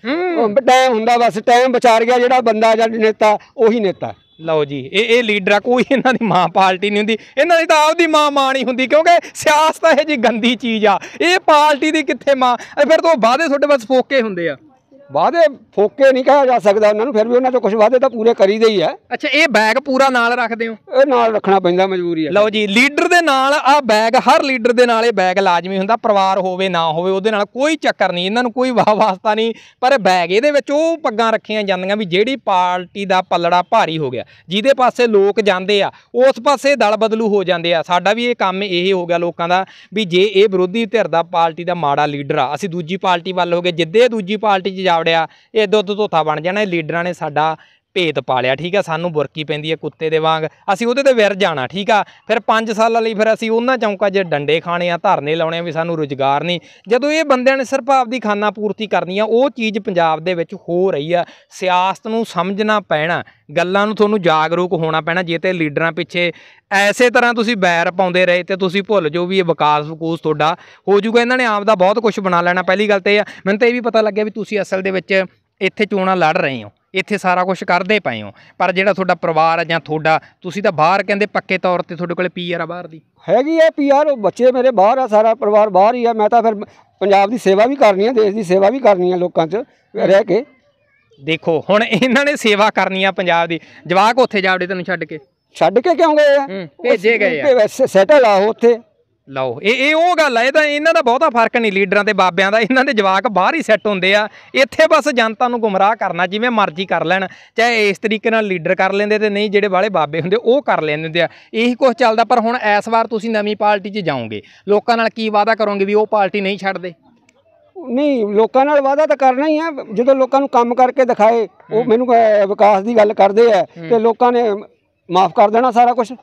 ਹੁੰਦਾ ਬਸ। ਟਾਈਮ ਵਿਚਾਰ ਗਿਆ ਜਿਹੜਾ ਬੰਦਾ ਜਾਂ ਨੇਤਾ, ਉਹੀ ਨੇਤਾ। ਲਓ ਜੀ, ਇਹ ਲੀਡਰ ਆ, ਕੋਈ ਇਹਨਾਂ ਦੀ ਮਾਂ ਪਾਰਟੀ ਨਹੀਂ ਹੁੰਦੀ। ਇਹਨਾਂ ਦੀ ਤਾਂ ਆਪਦੀ ਮਾਂ ਨਹੀਂ ਹੁੰਦੀ, ਕਿਉਂਕਿ ਸਿਆਸਤ ਇਹ ਜੀ ਗੰਦੀ ਚੀਜ਼ ਆ। ਇਹ ਪਾਰਟੀ ਦੀ ਕਿੱਥੇ ਮਾਂ? ਫਿਰ ਤੋਂ ਵਾਅਦੇ ਤੁਹਾਡੇ ਬਸ ਫੋਕੇ ਹੁੰਦੇ ਆ। ਵਾਅਦੇ ਫੋਕੇ ਨਹੀਂ ਕਿਹਾ ਜਾ ਸਕਦਾ ਉਹਨਾਂ ਨੂੰ, ਫਿਰ ਵੀ ਉਹਨਾਂ ਤੋਂ ਕੁਝ ਵਾਅਦੇ ਤਾਂ ਪੂਰੇ ਕਰੀਦੇ ਹੀ ਆ। ਅੱਛਾ, ਇਹ ਬੈਗ ਪੂਰਾ ਨਾਲ ਰੱਖਦੇ ਹੋ? ਇਹ ਨਾਲ ਰੱਖਣਾ ਪੈਂਦਾ, ਮਜਬੂਰੀ ਹੈ। ਲਓ ਜੀ, ਲੀਡਰ ਦੇ ਨਾਲ ਆ ਬੈਗ, ਹਰ ਲੀਡਰ ਦੇ ਨਾਲ ਇਹ ਬੈਗ ਲਾਜ਼ਮੀ ਹੁੰਦਾ, ਪਰਿਵਾਰ ਹੋਵੇ ਨਾ ਹੋਵੇ ਉਹਦੇ ਨਾਲ ਕੋਈ ਚੱਕਰ ਨਹੀਂ, ਇਹਨਾਂ ਨੂੰ ਕੋਈ ਵਾਸਤਾ ਨਹੀਂ। ਪਰ ਬੈਗ ਇਹਦੇ ਵਿੱਚ ਉਹ ਪੱਗਾਂ ਰੱਖੀਆਂ ਜਾਂਦੀਆਂ ਵੀ ਜਿਹੜੀ ਪਾਰਟੀ ਦਾ ਪੱਲੜਾ ਭਾਰੀ ਹੋ ਗਿਆ, ਜਿਹਦੇ ਪਾਸੇ ਲੋਕ ਜਾਂਦੇ ਆ ਉਸ ਪਾਸੇ ਦਲ ਬਦਲੂ ਹੋ ਜਾਂਦੇ ਆ। ਸਾਡਾ ਵੀ ਇਹ ਕੰਮ ਇਹ ਹੋ ਗਿਆ ਲੋਕਾਂ ਦਾ ਵੀ ਜੇ ਇਹ ਵਿਰੋਧੀ ਧਿਰ ਦਾ ਪਾਰਟੀ ਦਾ ਮਾੜਾ ਲੀਡਰ ਆ, ਅਸੀਂ ਦੂਜੀ ਪਾਰਟੀ ਵੱਲ ਹੋ ਗਏ। ਜਿੱਦੇ ਦੂਜੀ ਪਾਰਟੀ 'ਚ ਜਾਵੜਿਆ ਇਹ ਦੁੱਧ ਧੋਥਾ ਬਣ ਜਾਣਾ। ਇਹ ਲੀਡਰਾਂ ਨੇ ਸਾਡਾ ਭੇਤ ਪਾ ਲਿਆ, ਠੀਕ ਆ। ਸਾਨੂੰ ਬੁਰਕੀ ਪੈਂਦੀ ਹੈ ਕੁੱਤੇ ਦੇ ਵਾਂਗ, ਅਸੀਂ ਉਹਦੇ ਤੇ ਵਿਰ ਜਾਣਾ, ਠੀਕ ਆ। ਫਿਰ 5 ਸਾਲਾਂ ਲਈ ਫਿਰ ਅਸੀਂ ਉਹਨਾਂ ਚੌਂਕਾਂ 'ਚ ਡੰਡੇ ਖਾਣੇ ਆ, ਧਰਨੇ ਲਾਉਣੇ ਆ ਵੀ ਸਾਨੂੰ ਰੁਜ਼ਗਾਰ ਨਹੀਂ। ਜਦੋਂ ਇਹ ਬੰਦਿਆਂ ਨੇ ਸਿਰਫ ਆਪਦੀ ਖਾਨਾ ਪੂਰਤੀ ਕਰਨੀ ਆ, ਉਹ ਚੀਜ਼ ਪੰਜਾਬ ਦੇ ਵਿੱਚ ਹੋ ਰਹੀ ਆ। ਸਿਆਸਤ ਨੂੰ ਸਮਝਣਾ ਪੈਣਾ, ਗੱਲਾਂ ਨੂੰ ਤੁਹਾਨੂੰ ਜਾਗਰੂਕ ਹੋਣਾ ਪੈਣਾ। ਜੇ ਤੇ ਲੀਡਰਾਂ ਪਿੱਛੇ ਐਸੇ ਤਰ੍ਹਾਂ ਤੁਸੀਂ ਬੈਰ ਪਾਉਂਦੇ ਰਹੇ ਤੇ ਤੁਸੀਂ ਭੁੱਲ ਜਾਓ ਵੀ ਇਹ ਵਿਕਾਸ ਵਕੂਸ ਤੁਹਾਡਾ ਹੋ ਜਾਊਗਾ। ਇਹਨਾਂ ਨੇ ਆਪ ਦਾ ਬਹੁਤ ਕੁਝ ਬਣਾ ਲੈਣਾ। ਪਹਿਲੀ ਗੱਲ ਤਾਂ ਇਹ ਆ, ਮੈਨੂੰ ਤਾਂ ਇਹ ਵੀ ਪਤਾ ਲੱਗਿਆ ਵੀ ਤੁਸੀਂ ਅਸਲ ਦੇ ਵਿੱਚ ਇੱਥੇ ਚੋਣਾਂ ਲੜ ਰਹੇ ਹੋ, ਇੱਥੇ ਸਾਰਾ ਕੁਝ ਕਰਦੇ ਪਏ ਹੋ, ਪਰ ਜਿਹੜਾ ਤੁਹਾਡਾ ਪਰਿਵਾਰ ਆ ਜਾਂ ਤੁਹਾਡਾ, ਤੁਸੀਂ ਤਾਂ ਬਾਹਰ ਕਹਿੰਦੇ ਪੱਕੇ ਤੌਰ ਤੇ ਤੁਹਾਡੇ ਕੋਲ PR ਆ ਬਾਹਰ ਦੀ? ਹੈਗੀ ਹੈ PR, ਉਹ ਬੱਚੇ ਮੇਰੇ ਬਾਹਰ ਆ, ਸਾਰਾ ਪਰਿਵਾਰ ਬਾਹਰ ਹੀ ਆ। ਮੈਂ ਤਾਂ ਫਿਰ ਪੰਜਾਬ ਦੀ ਸੇਵਾ ਵੀ ਕਰਨੀ ਆ, ਦੇਸ਼ ਦੀ ਸੇਵਾ ਵੀ ਕਰਨੀ ਆ ਲੋਕਾਂ 'ਚ ਰਹਿ ਕੇ। ਦੇਖੋ ਹੁਣ ਇਹਨਾਂ ਨੇ ਸੇਵਾ ਕਰਨੀ ਆ ਪੰਜਾਬ ਦੀ, ਜਵਾਕ ਉੱਥੇ ਜਾਵੜੇ ਤੈਨੂੰ ਛੱਡ ਕੇ ਕਿਉਂ ਗਏ ਆ? ਭੇਜੇ ਗਏ ਆ, ਸੈਟਲ ਆ ਉੱਥੇ। ਲਓ, ਇਹ ਉਹ ਗੱਲ ਆ। ਇਹ ਤਾਂ ਇਹਨਾਂ ਦਾ ਬਹੁਤਾ ਫਰਕ ਨਹੀਂ ਲੀਡਰਾਂ ਤੇ ਬਾਬਿਆਂ ਦਾ, ਇਹਨਾਂ ਦੇ ਜਵਾਕ ਬਾਹਰ ਹੀ ਸੈੱਟ ਹੁੰਦੇ ਆ। ਇੱਥੇ ਬਸ ਜਨਤਾ ਨੂੰ ਗੁੰਮਰਾਹ ਕਰਨਾ, ਜਿਵੇਂ ਮਰਜ਼ੀ ਕਰ ਲੈਣ, ਚਾਹੇ ਇਸ ਤਰੀਕੇ ਨਾਲ ਲੀਡਰ ਕਰ ਲੈਂਦੇ ਤੇ ਨਹੀਂ ਜਿਹੜੇ ਵਾਲੇ ਬਾਬੇ ਹੁੰਦੇ ਉਹ ਕਰ ਲੈਂਦੇ ਹੁੰਦੇ ਆ। ਇਹੀ ਕੁਛ ਚੱਲਦਾ। ਪਰ ਹੁਣ ਇਸ ਵਾਰ ਤੁਸੀਂ ਨਵੀਂ ਪਾਰਟੀ 'ਚ ਜਾਓਗੇ, ਲੋਕਾਂ ਨਾਲ ਕੀ ਵਾਅਦਾ ਕਰੋਗੇ ਵੀ ਉਹ ਪਾਰਟੀ ਨਹੀਂ ਛੱਡਦੇ? ਨਹੀਂ, ਲੋਕਾਂ ਨਾਲ ਵਾਅਦਾ ਤਾਂ ਕਰਨਾ ਹੀ ਆ। ਜਦੋਂ ਲੋਕਾਂ ਨੂੰ ਕੰਮ ਕਰਕੇ ਦਿਖਾਏ, ਉਹ ਮੈਨੂੰ ਵਿਕਾਸ ਦੀ ਗੱਲ ਕਰਦੇ ਆ ਤੇ ਲੋਕਾਂ ਨੇ ਮਾਫ ਕਰ ਦੇਣਾ ਸਾਰਾ ਕੁਝ।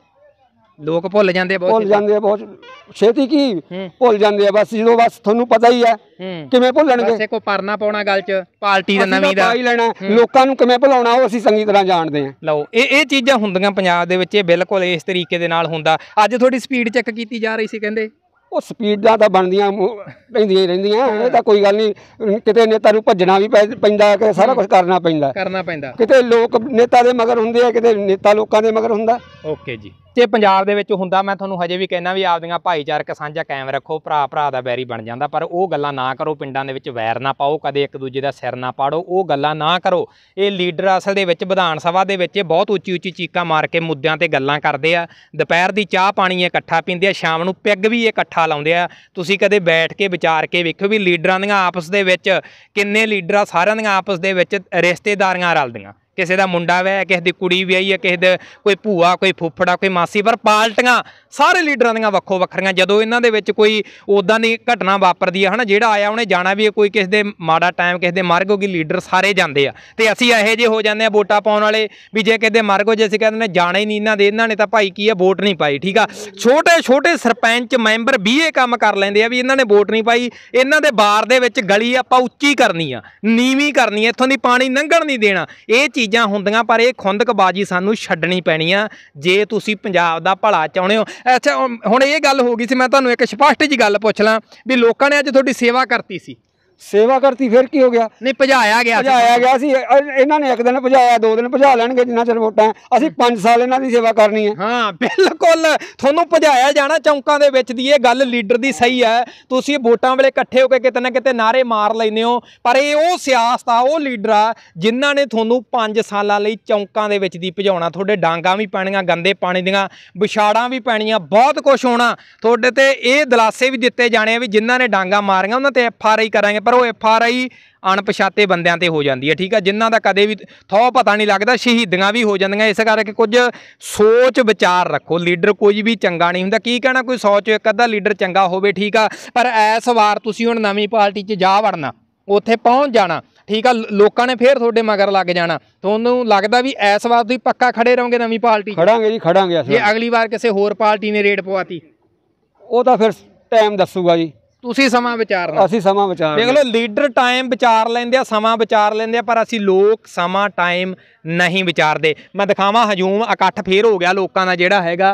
ਲੋਕ ਭੁੱਲ ਜਾਂਦੇ ਆ ਬਹੁਤ ਛੇਤੀ, ਕੀ ਭੁੱਲ ਜਾਂਦੇ ਆ ਬਸ। ਜਦੋਂ ਬਸ ਤੁਹਾਨੂੰ ਪਤਾ ਹੀ ਆ ਕਿਵੇਂ ਭੁੱਲਣਗੇ। ਬਸ ਕੋਈ ਪਰਨਾ ਪਾਉਣਾ ਗੱਲ 'ਚ ਪਾਰਟੀ ਦਾ ਨਵੀਂ ਦਾ ਪਾਈ ਲੈਣਾ, ਲੋਕਾਂ ਨੂੰ ਕਿਵੇਂ ਭੁਲਾਉਣਾ ਉਹ ਅਸੀਂ ਚੰਗੀ ਤਰ੍ਹਾਂ ਜਾਣਦੇ ਆ। ਲਓ, ਇਹ ਚੀਜ਼ਾਂ ਹੁੰਦੀਆਂ ਪੰਜਾਬ ਦੇ ਵਿੱਚ, ਇਹ ਬਿਲਕੁਲ ਇਸ ਤਰੀਕੇ ਦੇ ਨਾਲ ਹੁੰਦਾ। ਅੱਜ ਤੁਹਾਡੀ ਸਪੀਡ ਚੈੱਕ ਕੀਤੀ ਜਾ ਰਹੀ ਸੀ ਕਹਿੰਦੇ? ਉਹ ਸਪੀਡਾਂ ਤਾਂ ਬਣਦੀਆਂ ਰਹਿੰਦੀਆਂ ਹੀ ਰਹਿੰਦੀਆਂ, ਇਹ ਤਾਂ ਕੋਈ ਗੱਲ ਨਹੀਂ। ਕਿਤੇ ਨੇਤਾ ਨੂੰ ਭੱਜਣਾ ਵੀ ਪੈਂਦਾ, ਕਿ ਸਾਰਾ ਕੁਝ ਕਰਨਾ ਪੈਂਦਾ। ਕਿਤੇ ਲੋਕ ਨੇਤਾ ਦੇ ਮਗਰ ਹੁੰਦੇ ਆ, ਕਿਤੇ ਨੇਤਾ ਲੋਕਾਂ ਦੇ ਮਗਰ ਹੁੰਦਾ। ਓਕੇ ਜੀ। ਜੇ ਪੰਜਾਬ ਦੇ ਵਿੱਚ ਹੁੰਦਾ, ਮੈਂ ਤੁਹਾਨੂੰ ਹਜੇ ਵੀ ਕਹਿਣਾ ਵੀ ਆਪਦੀਆਂ ਭਾਈਚਾਰਕ ਸਾਂਝਾ ਕਾਇਮ ਰੱਖੋ। ਭਰਾ ਦਾ ਵੈਰੀ ਬਣ ਜਾਂਦਾ, ਪਰ ਉਹ ਗੱਲਾਂ ਨਾ ਕਰੋ। ਪਿੰਡਾਂ ਦੇ ਵਿੱਚ ਵੈਰ ਨਾ ਪਾਓ, ਕਦੇ ਇੱਕ ਦੂਜੇ ਦਾ ਸਿਰ ਨਾ ਪਾੜੋ, ਉਹ ਗੱਲਾਂ ਨਾ ਕਰੋ। ਇਹ ਲੀਡਰ ਅਸਲ ਦੇ ਵਿੱਚ ਵਿਧਾਨ ਸਭਾ ਦੇ ਵਿੱਚ ਬਹੁਤ ਉੱਚੀ ਚੀਕਾਂ ਮਾਰ ਕੇ ਮੁੱਦਿਆਂ ਤੇ ਗੱਲਾਂ ਕਰਦੇ ਆ। ਦੁਪਹਿਰ ਦੀ ਚਾਹ ਪਾਣੀ ਇਕੱਠਾ ਪੀਂਦੇ ਆ, ਸ਼ਾਮ ਨੂੰ ਪੈਗ ਵੀ ਇਕੱਠਾ ਲਾਉਂਦੇ ਆ। ਤੁਸੀਂ ਕਦੇ ਬੈਠ ਕੇ ਵਿਚਾਰ ਕੇ ਵੇਖੋ ਵੀ ਲੀਡਰਾਂ ਦੀਆਂ ਆਪਸ ਦੇ ਵਿੱਚ ਕਿੰਨੇ ਲੀਡਰ ਆ, ਸਾਰਿਆਂ ਦੀਆਂ ਆਪਸ ਦੇ ਵਿੱਚ ਰਿਸ਼ਤੇਦਾਰੀਆਂ ਰਲਦੀਆਂ। ਕਿਸੇ ਦਾ ਮੁੰਡਾ ਵਿਆਹਿਆ, ਕਿਸੇ ਦੀ ਕੁੜੀ ਵਿਆਹੀ ਹੈ, ਕਿਸੇ ਦੇ ਕੋਈ ਭੂਆ, ਕੋਈ ਫੁੱਫੜਾ, ਕੋਈ ਮਾਸੀ। ਪਰ ਪਾਰਟੀਆਂ ਸਾਰੇ ਲੀਡਰਾਂ ਦੀਆਂ ਵੱਖੋ ਵੱਖਰੀਆਂ। ਜਦੋਂ ਇਹਨਾਂ ਦੇ ਵਿੱਚ ਕੋਈ ਉੱਦਾਂ ਦੀ ਘਟਨਾ ਵਾਪਰਦੀ ਹੈ, ਜਿਹੜਾ ਆਇਆ ਉਹਨੇ ਜਾਣਾ ਵੀ, ਕੋਈ ਕਿਸੇ ਦੇ ਮਾੜਾ ਟਾਈਮ, ਕਿਸੇ ਦੇ ਮਰ ਗਈ, ਲੀਡਰ ਸਾਰੇ ਜਾਂਦੇ ਆ। ਤੇ ਅਸੀਂ ਇਹੋ ਜਿਹੇ ਹੋ ਜਾਂਦੇ ਆ ਵੋਟਾਂ ਪਾਉਣ ਵਾਲੇ ਵੀ ਜੇ ਕਿਸੇ ਦੇ ਮਰ ਗਏ, ਜੇ ਅਸੀਂ ਕਹਿੰਦੇ ਨੇ ਜਾਣਾ ਹੀ ਨਹੀਂ ਇਹਨਾਂ ਨੇ ਤਾਂ ਭਾਈ ਕੀ ਆ ਵੋਟ ਨਹੀਂ ਪਾਈ, ਠੀਕ ਆ। ਛੋਟੇ ਸਰਪੰਚ ਮੈਂਬਰ ਵੀ ਇਹ ਕੰਮ ਕਰ ਲੈਂਦੇ ਆ ਵੀ ਇਹਨਾਂ ਨੇ ਵੋਟ ਨਹੀਂ ਪਾਈ, ਇਹਨਾਂ ਦੇ ਬਾਰ ਦੇ ਵਿੱਚ ਗਲੀ ਆਪਾਂ ਉੱਚੀ ਕਰਨੀ ਆ, ਨੀਵੀਂ ਕਰਨੀ ਆ, ਇੱਥੋਂ ਦੀ ਪਾਣੀ ਲੰਘਣ ਨਹੀਂ ਦੇਣਾ। ਇਹ ਚੀਜ਼ਾਂ ਹੁੰਦੀਆਂ, ਪਰ ਇਹ ਖੁੰਦਕਬਾਜ਼ੀ ਸਾਨੂੰ ਛੱਡਣੀ ਪੈਣੀ ਆ ਜੇ ਤੁਸੀਂ ਪੰਜਾਬ ਦਾ ਭਲਾ ਚਾਹੁੰਦੇ ਹੋ। ਅੱਛਾ, ਹੁਣ ਇਹ ਗੱਲ ਹੋ ਗਈ ਸੀ, ਮੈਂ ਤੁਹਾਨੂੰ ਇੱਕ ਸਪਸ਼ਟ ਜਿਹੀ ਗੱਲ ਪੁੱਛ ਲਾਂ ਵੀ ਲੋਕਾਂ ਨੇ ਅੱਜ ਤੁਹਾਡੀ ਸੇਵਾ ਕਰਤੀ ਸੀ। ਸੇਵਾ ਕਰਤੀ ਫਿਰ ਕੀ ਹੋ ਗਿਆ? ਨਹੀਂ, ਭਜਾਇਆ ਗਿਆ ਸੀ। ਇਹਨਾਂ ਨੇ ਇੱਕ ਦਿਨ ਭਜਾਇਆ, 2 ਦਿਨ ਭਜਾ ਲੈਣਗੇ ਜਿੰਨਾ ਚਿਰ ਵੋਟਾਂ। ਅਸੀਂ 5 ਸਾਲ ਇਹਨਾਂ ਦੀ ਸੇਵਾ ਕਰਨੀ ਹੈ। ਹਾਂ, ਬਿਲਕੁਲ ਤੁਹਾਨੂੰ ਭਜਾਇਆ ਜਾਣਾ ਚੌਂਕਾਂ ਦੇ ਵਿੱਚ ਦੀ। ਇਹ ਗੱਲ ਲੀਡਰ ਦੀ ਸਹੀ ਹੈ। ਤੁਸੀਂ ਵੋਟਾਂ ਵੇਲੇ ਇਕੱਠੇ ਹੋ ਕੇ ਕਿਤੇ ਨਾ ਕਿਤੇ ਨਾਅਰੇ ਮਾਰ ਲੈਂਦੇ ਹੋ, ਪਰ ਇਹ ਉਹ ਸਿਆਸਤ ਆ, ਉਹ ਲੀਡਰ ਆ ਜਿਨ੍ਹਾਂ ਨੇ ਤੁਹਾਨੂੰ 5 ਸਾਲਾਂ ਲਈ ਚੌਂਕਾਂ ਦੇ ਵਿੱਚ ਦੀ ਭਜਾਉਣਾ। ਤੁਹਾਡੇ ਡਾਂਗਾਂ ਵੀ ਪੈਣੀਆਂ, ਗੰਦੇ ਪਾਣੀ ਦੀਆਂ ਵਿਛਾੜਾਂ ਵੀ ਪੈਣੀਆਂ, ਬਹੁਤ ਕੁਝ ਹੋਣਾ ਤੁਹਾਡੇ ਤੇ। ਇਹ ਦਿਲਾਸੇ ਵੀ ਦਿੱਤੇ ਜਾਣੇ ਆ ਵੀ ਜਿਨ੍ਹਾਂ ਨੇ ਡਾਂਗਾਂ ਮਾਰੀਆਂ ਉਹਨਾਂ ਤੇ FRI ਕਰਾਂਗੇ, ਪਰ ਉਹ FRI ਅਣਪਛਾਤੇ ਬੰਦਿਆਂ ਤੇ ਹੋ ਜਾਂਦੀ ਹੈ, ਠੀਕ ਆ, ਜਿਨ੍ਹਾਂ ਦਾ ਕਦੇ ਵੀ ਥੋ ਪਤਾ ਨਹੀਂ ਲੱਗਦਾ। ਸ਼ਹੀਦੀਆਂ ਵੀ ਹੋ ਜਾਂਦੀਆਂ। ਇਸ ਕਰਕੇ ਕੁਝ ਸੋਚ ਵਿਚਾਰ ਰੱਖੋ। ਲੀਡਰ ਕੋਈ ਵੀ ਚੰਗਾ ਨਹੀਂ ਹੁੰਦਾ। ਕੀ ਕਹਿਣਾ, ਕੋਈ 100 'ਚੋਂ ਇੱਕ ਅੱਧਾ ਲੀਡਰ ਚੰਗਾ ਹੋਵੇ, ਠੀਕ ਆ, ਪਰ ਇਸ ਵਾਰ ਤੁਸੀਂ ਹੁਣ ਨਵੀਂ ਪਾਰਟੀ 'ਚ ਜਾ ਵੜਨਾ, ਉੱਥੇ ਪਹੁੰਚ ਜਾਣਾ, ਠੀਕ ਆ। ਲੋਕਾਂ ਨੇ ਫੇਰ ਤੁਹਾਡੇ ਮਗਰ ਲੱਗ ਜਾਣਾ। ਤੁਹਾਨੂੰ ਲੱਗਦਾ ਵੀ ਇਸ ਵਾਰ ਤੁਸੀਂ ਪੱਕਾ ਖੜੇ ਰਹੋਗੇ ਨਵੀਂ ਪਾਰਟੀ 'ਚ? ਖੜਾਂਗੇ ਜੀ, ਖੜਾਂਗੇ। ਜੇ ਅਗਲੀ ਵਾਰ ਕਿਸੇ ਹੋਰ ਪਾਰਟੀ ਨੇ ਰੇਡ ਪਵਾਤੀ, ਉਹ ਤਾਂ ਫਿਰ ਟਾਈਮ ਦੱਸੂਗਾ ਜੀ। ਤੁਸੀਂ ਸਮਾਂ ਵਿਚਾਰਨਾ। ਅਸੀਂ ਸਮਾਂ ਵਿਚਾਰ ਦੇਖ ਲਓ, ਲੀਡਰ ਟਾਈਮ ਵਿਚਾਰ ਲੈਂਦੇ ਆ, ਸਮਾਂ ਵਿਚਾਰ ਲੈਂਦੇ ਆ, ਪਰ ਅਸੀਂ ਲੋਕ ਸਮਾਂ ਟਾਈਮ ਨਹੀਂ ਵਿਚਾਰਦੇ। ਮੈਂ ਦਿਖਾਵਾਂ, ਹਜੂਮ ਇਕੱਠ ਫੇਰ ਹੋ ਗਿਆ ਲੋਕਾਂ ਦਾ ਜਿਹੜਾ ਹੈਗਾ,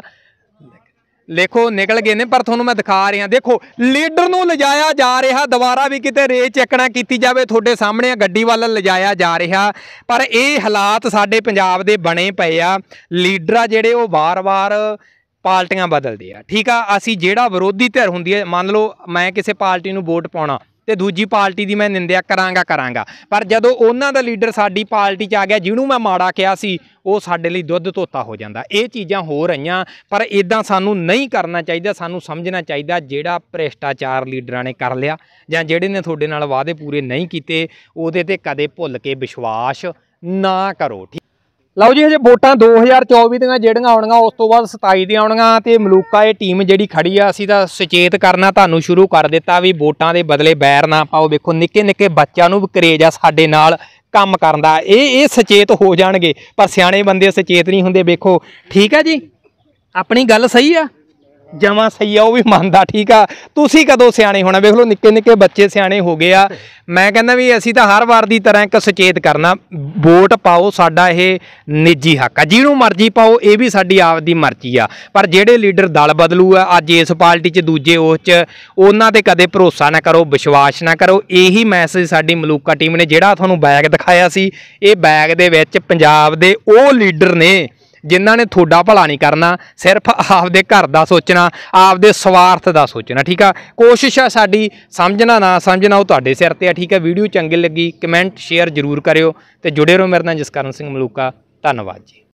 ਦੇਖੋ ਨਿਕਲ ਗਏ ਨੇ, ਪਰ ਤੁਹਾਨੂੰ ਮੈਂ ਦਿਖਾ ਰਿਹਾ। ਦੇਖੋ, ਲੀਡਰ ਨੂੰ ਲਿਜਾਇਆ ਜਾ ਰਿਹਾ, ਦੁਬਾਰਾ ਵੀ ਕਿਤੇ ਰੇਸ ਚੱਕਣਾ ਕੀਤੀ ਜਾਵੇ, ਤੁਹਾਡੇ ਸਾਹਮਣੇ ਗੱਡੀ ਵੱਲ ਲਿਜਾਇਆ ਜਾ ਰਿਹਾ। ਪਰ ਇਹ ਹਾਲਾਤ ਸਾਡੇ ਪੰਜਾਬ ਦੇ ਬਣੇ ਪਏ ਆ। ਲੀਡਰ ਆ ਜਿਹੜੇ ਉਹ ਵਾਰ-ਵਾਰ ਪਾਰਟੀਆਂ ਬਦਲਦੇ ਆ, ਠੀਕ ਆ। ਅਸੀਂ ਜਿਹੜਾ ਵਿਰੋਧੀ ਧਿਰ ਹੁੰਦੀ ਹੈ, ਮੰਨ ਲਓ ਮੈਂ ਕਿਸੇ ਪਾਰਟੀ ਨੂੰ ਵੋਟ ਪਾਉਣਾ, ਤੇ ਦੂਜੀ ਪਾਰਟੀ ਦੀ ਮੈਂ ਨਿੰਦਿਆ ਕਰਾਂਗਾ ਪਰ ਜਦੋਂ ਉਹਨਾਂ ਦਾ ਲੀਡਰ ਸਾਡੀ ਪਾਰਟੀ 'ਚ ਆ ਗਿਆ ਜਿਹਨੂੰ ਮੈਂ ਮਾੜਾ ਕਿਹਾ ਸੀ ਉਹ ਸਾਡੇ ਲਈ ਦੁੱਧ ਧੋਤਾ ਹੋ ਜਾਂਦਾ। ਇਹ ਚੀਜ਼ਾਂ ਹੋ ਰਹੀਆਂ ਪਰ ਇਦਾਂ ਸਾਨੂੰ ਨਹੀਂ ਕਰਨਾ ਚਾਹੀਦਾ। ਸਾਨੂੰ ਸਮਝਣਾ ਚਾਹੀਦਾ ਜਿਹੜਾ ਭ੍ਰਿਸ਼ਟਾਚਾਰ ਲੀਡਰਾਂ ਨੇ ਕਰ ਲਿਆ ਜਾਂ ਜਿਹੜੇ ਨੇ ਤੁਹਾਡੇ ਨਾਲ ਵਾਅਦੇ ਪੂਰੇ ਨਹੀਂ ਕੀਤੇ ਉਹਦੇ ਤੇ ਕਦੇ ਭੁੱਲ ਕੇ ਵਿਸ਼ਵਾਸ ਨਾ ਕਰੋ। ਲਓ ਜੀ ਹਜੇ ਵੋਟਾਂ 2024 ਦੀਆਂ ਜਿਹੜੀਆਂ ਆਉਣੀਆਂ ਉਸ ਤੋਂ ਬਾਅਦ 27 ਦੀਆਂ ਆਉਣੀਆਂ ਤੇ ਮਲੂਕਾ ਇਹ ਟੀਮ ਜਿਹੜੀ ਖੜੀ ਆ ਅਸੀਂ ਤਾਂ ਸੁਚੇਤ ਕਰਨਾ ਤੁਹਾਨੂੰ ਸ਼ੁਰੂ ਕਰ ਦਿੱਤਾ ਵੀ ਵੋਟਾਂ ਦੇ ਬਦਲੇ ਬੈਰ ਨਾ ਪਾਓ। ਵੇਖੋ ਨਿੱਕੇ ਨਿੱਕੇ ਬੱਚਿਆਂ ਨੂੰ ਵੀ ਕਰੇਜ ਆ ਸਾਡੇ ਨਾਲ ਕੰਮ ਕਰਨ ਦਾ। ਇਹ ਸੁਚੇਤ ਹੋ ਜਾਣਗੇ ਪਰ ਸਿਆਣੇ ਬੰਦੇ ਸੁਚੇਤ ਨਹੀਂ ਹੁੰਦੇ। ਵੇਖੋ ਠੀਕ ਆ ਜੀ ਆਪਣੀ ਗੱਲ ਸਹੀ ਆ ਜਮਾਂ ਸਹੀ ਆ ਉਹ ਵੀ ਮੰਨਦਾ ਠੀਕ ਆ। ਤੁਸੀਂ ਕਦੋਂ ਸਿਆਣੇ ਹੋਣਾ ਵੇਖ ਲਓ ਨਿੱਕੇ ਨਿੱਕੇ ਬੱਚੇ ਸਿਆਣੇ ਹੋ ਗਏ ਆ। ਮੈਂ ਕਹਿੰਦਾ ਵੀ ਅਸੀਂ ਤਾਂ ਹਰ ਵਾਰ ਦੀ ਤਰ੍ਹਾਂ ਇੱਕ ਸੁਚੇਤ ਕਰਨਾ ਵੋਟ ਪਾਓ ਸਾਡਾ ਇਹ ਨਿੱਜੀ ਹੱਕ ਆ ਜਿਹਨੂੰ ਮਰਜ਼ੀ ਪਾਓ ਇਹ ਵੀ ਸਾਡੀ ਆਪਦੀ ਮਰਜ਼ੀ ਆ। ਪਰ ਜਿਹੜੇ ਲੀਡਰ ਦਲ ਬਦਲੂ ਆ ਅੱਜ ਇਸ ਪਾਰਟੀ 'ਚ ਦੂਜੇ ਉਸ 'ਚ ਉਹਨਾਂ ਤੇ ਕਦੇ ਭਰੋਸਾ ਨਾ ਕਰੋ ਵਿਸ਼ਵਾਸ ਨਾ ਕਰੋ। ਇਹੀ ਮੈਸੇਜ ਸਾਡੀ ਮਲੂਕਾ ਟੀਮ ਨੇ ਜਿਹੜਾ ਤੁਹਾਨੂੰ ਬੈਗ ਦਿਖਾਇਆ ਸੀ ਇਹ ਬੈਗ ਦੇ ਵਿੱਚ ਪੰਜਾਬ ਦੇ ਉਹ ਲੀਡਰ ਨੇ ਜਿਨ੍ਹਾਂ ਨੇ ਤੁਹਾਡਾ ਭਲਾ ਨਹੀਂ ਕਰਨਾ ਸਿਰਫ ਆਪਦੇ ਘਰ ਦਾ ਸੋਚਣਾ ਆਪਦੇ ਸਵਾਰਥ ਦਾ ਸੋਚਣਾ ਠੀਕ ਆ। ਕੋਸ਼ਿਸ਼ ਆ ਸਾਡੀ ਸਮਝਣਾ ਨਾ ਸਮਝਣਾ ਉਹ ਤੁਹਾਡੇ ਸਿਰ ਤੇ ਆ ਠੀਕ ਆ। ਵੀਡੀਓ ਚੰਗੀ ਲੱਗੀ ਕਮੈਂਟ ਸ਼ੇਅਰ ਜ਼ਰੂਰ ਕਰਿਓ ਤੇ ਜੁੜੇ ਰਹੋ ਮੇਰੇ ਨਾਲ ਜਸਕਰਨ ਸਿੰਘ ਮਲੂਕਾ। ਧੰਨਵਾਦ ਜੀ।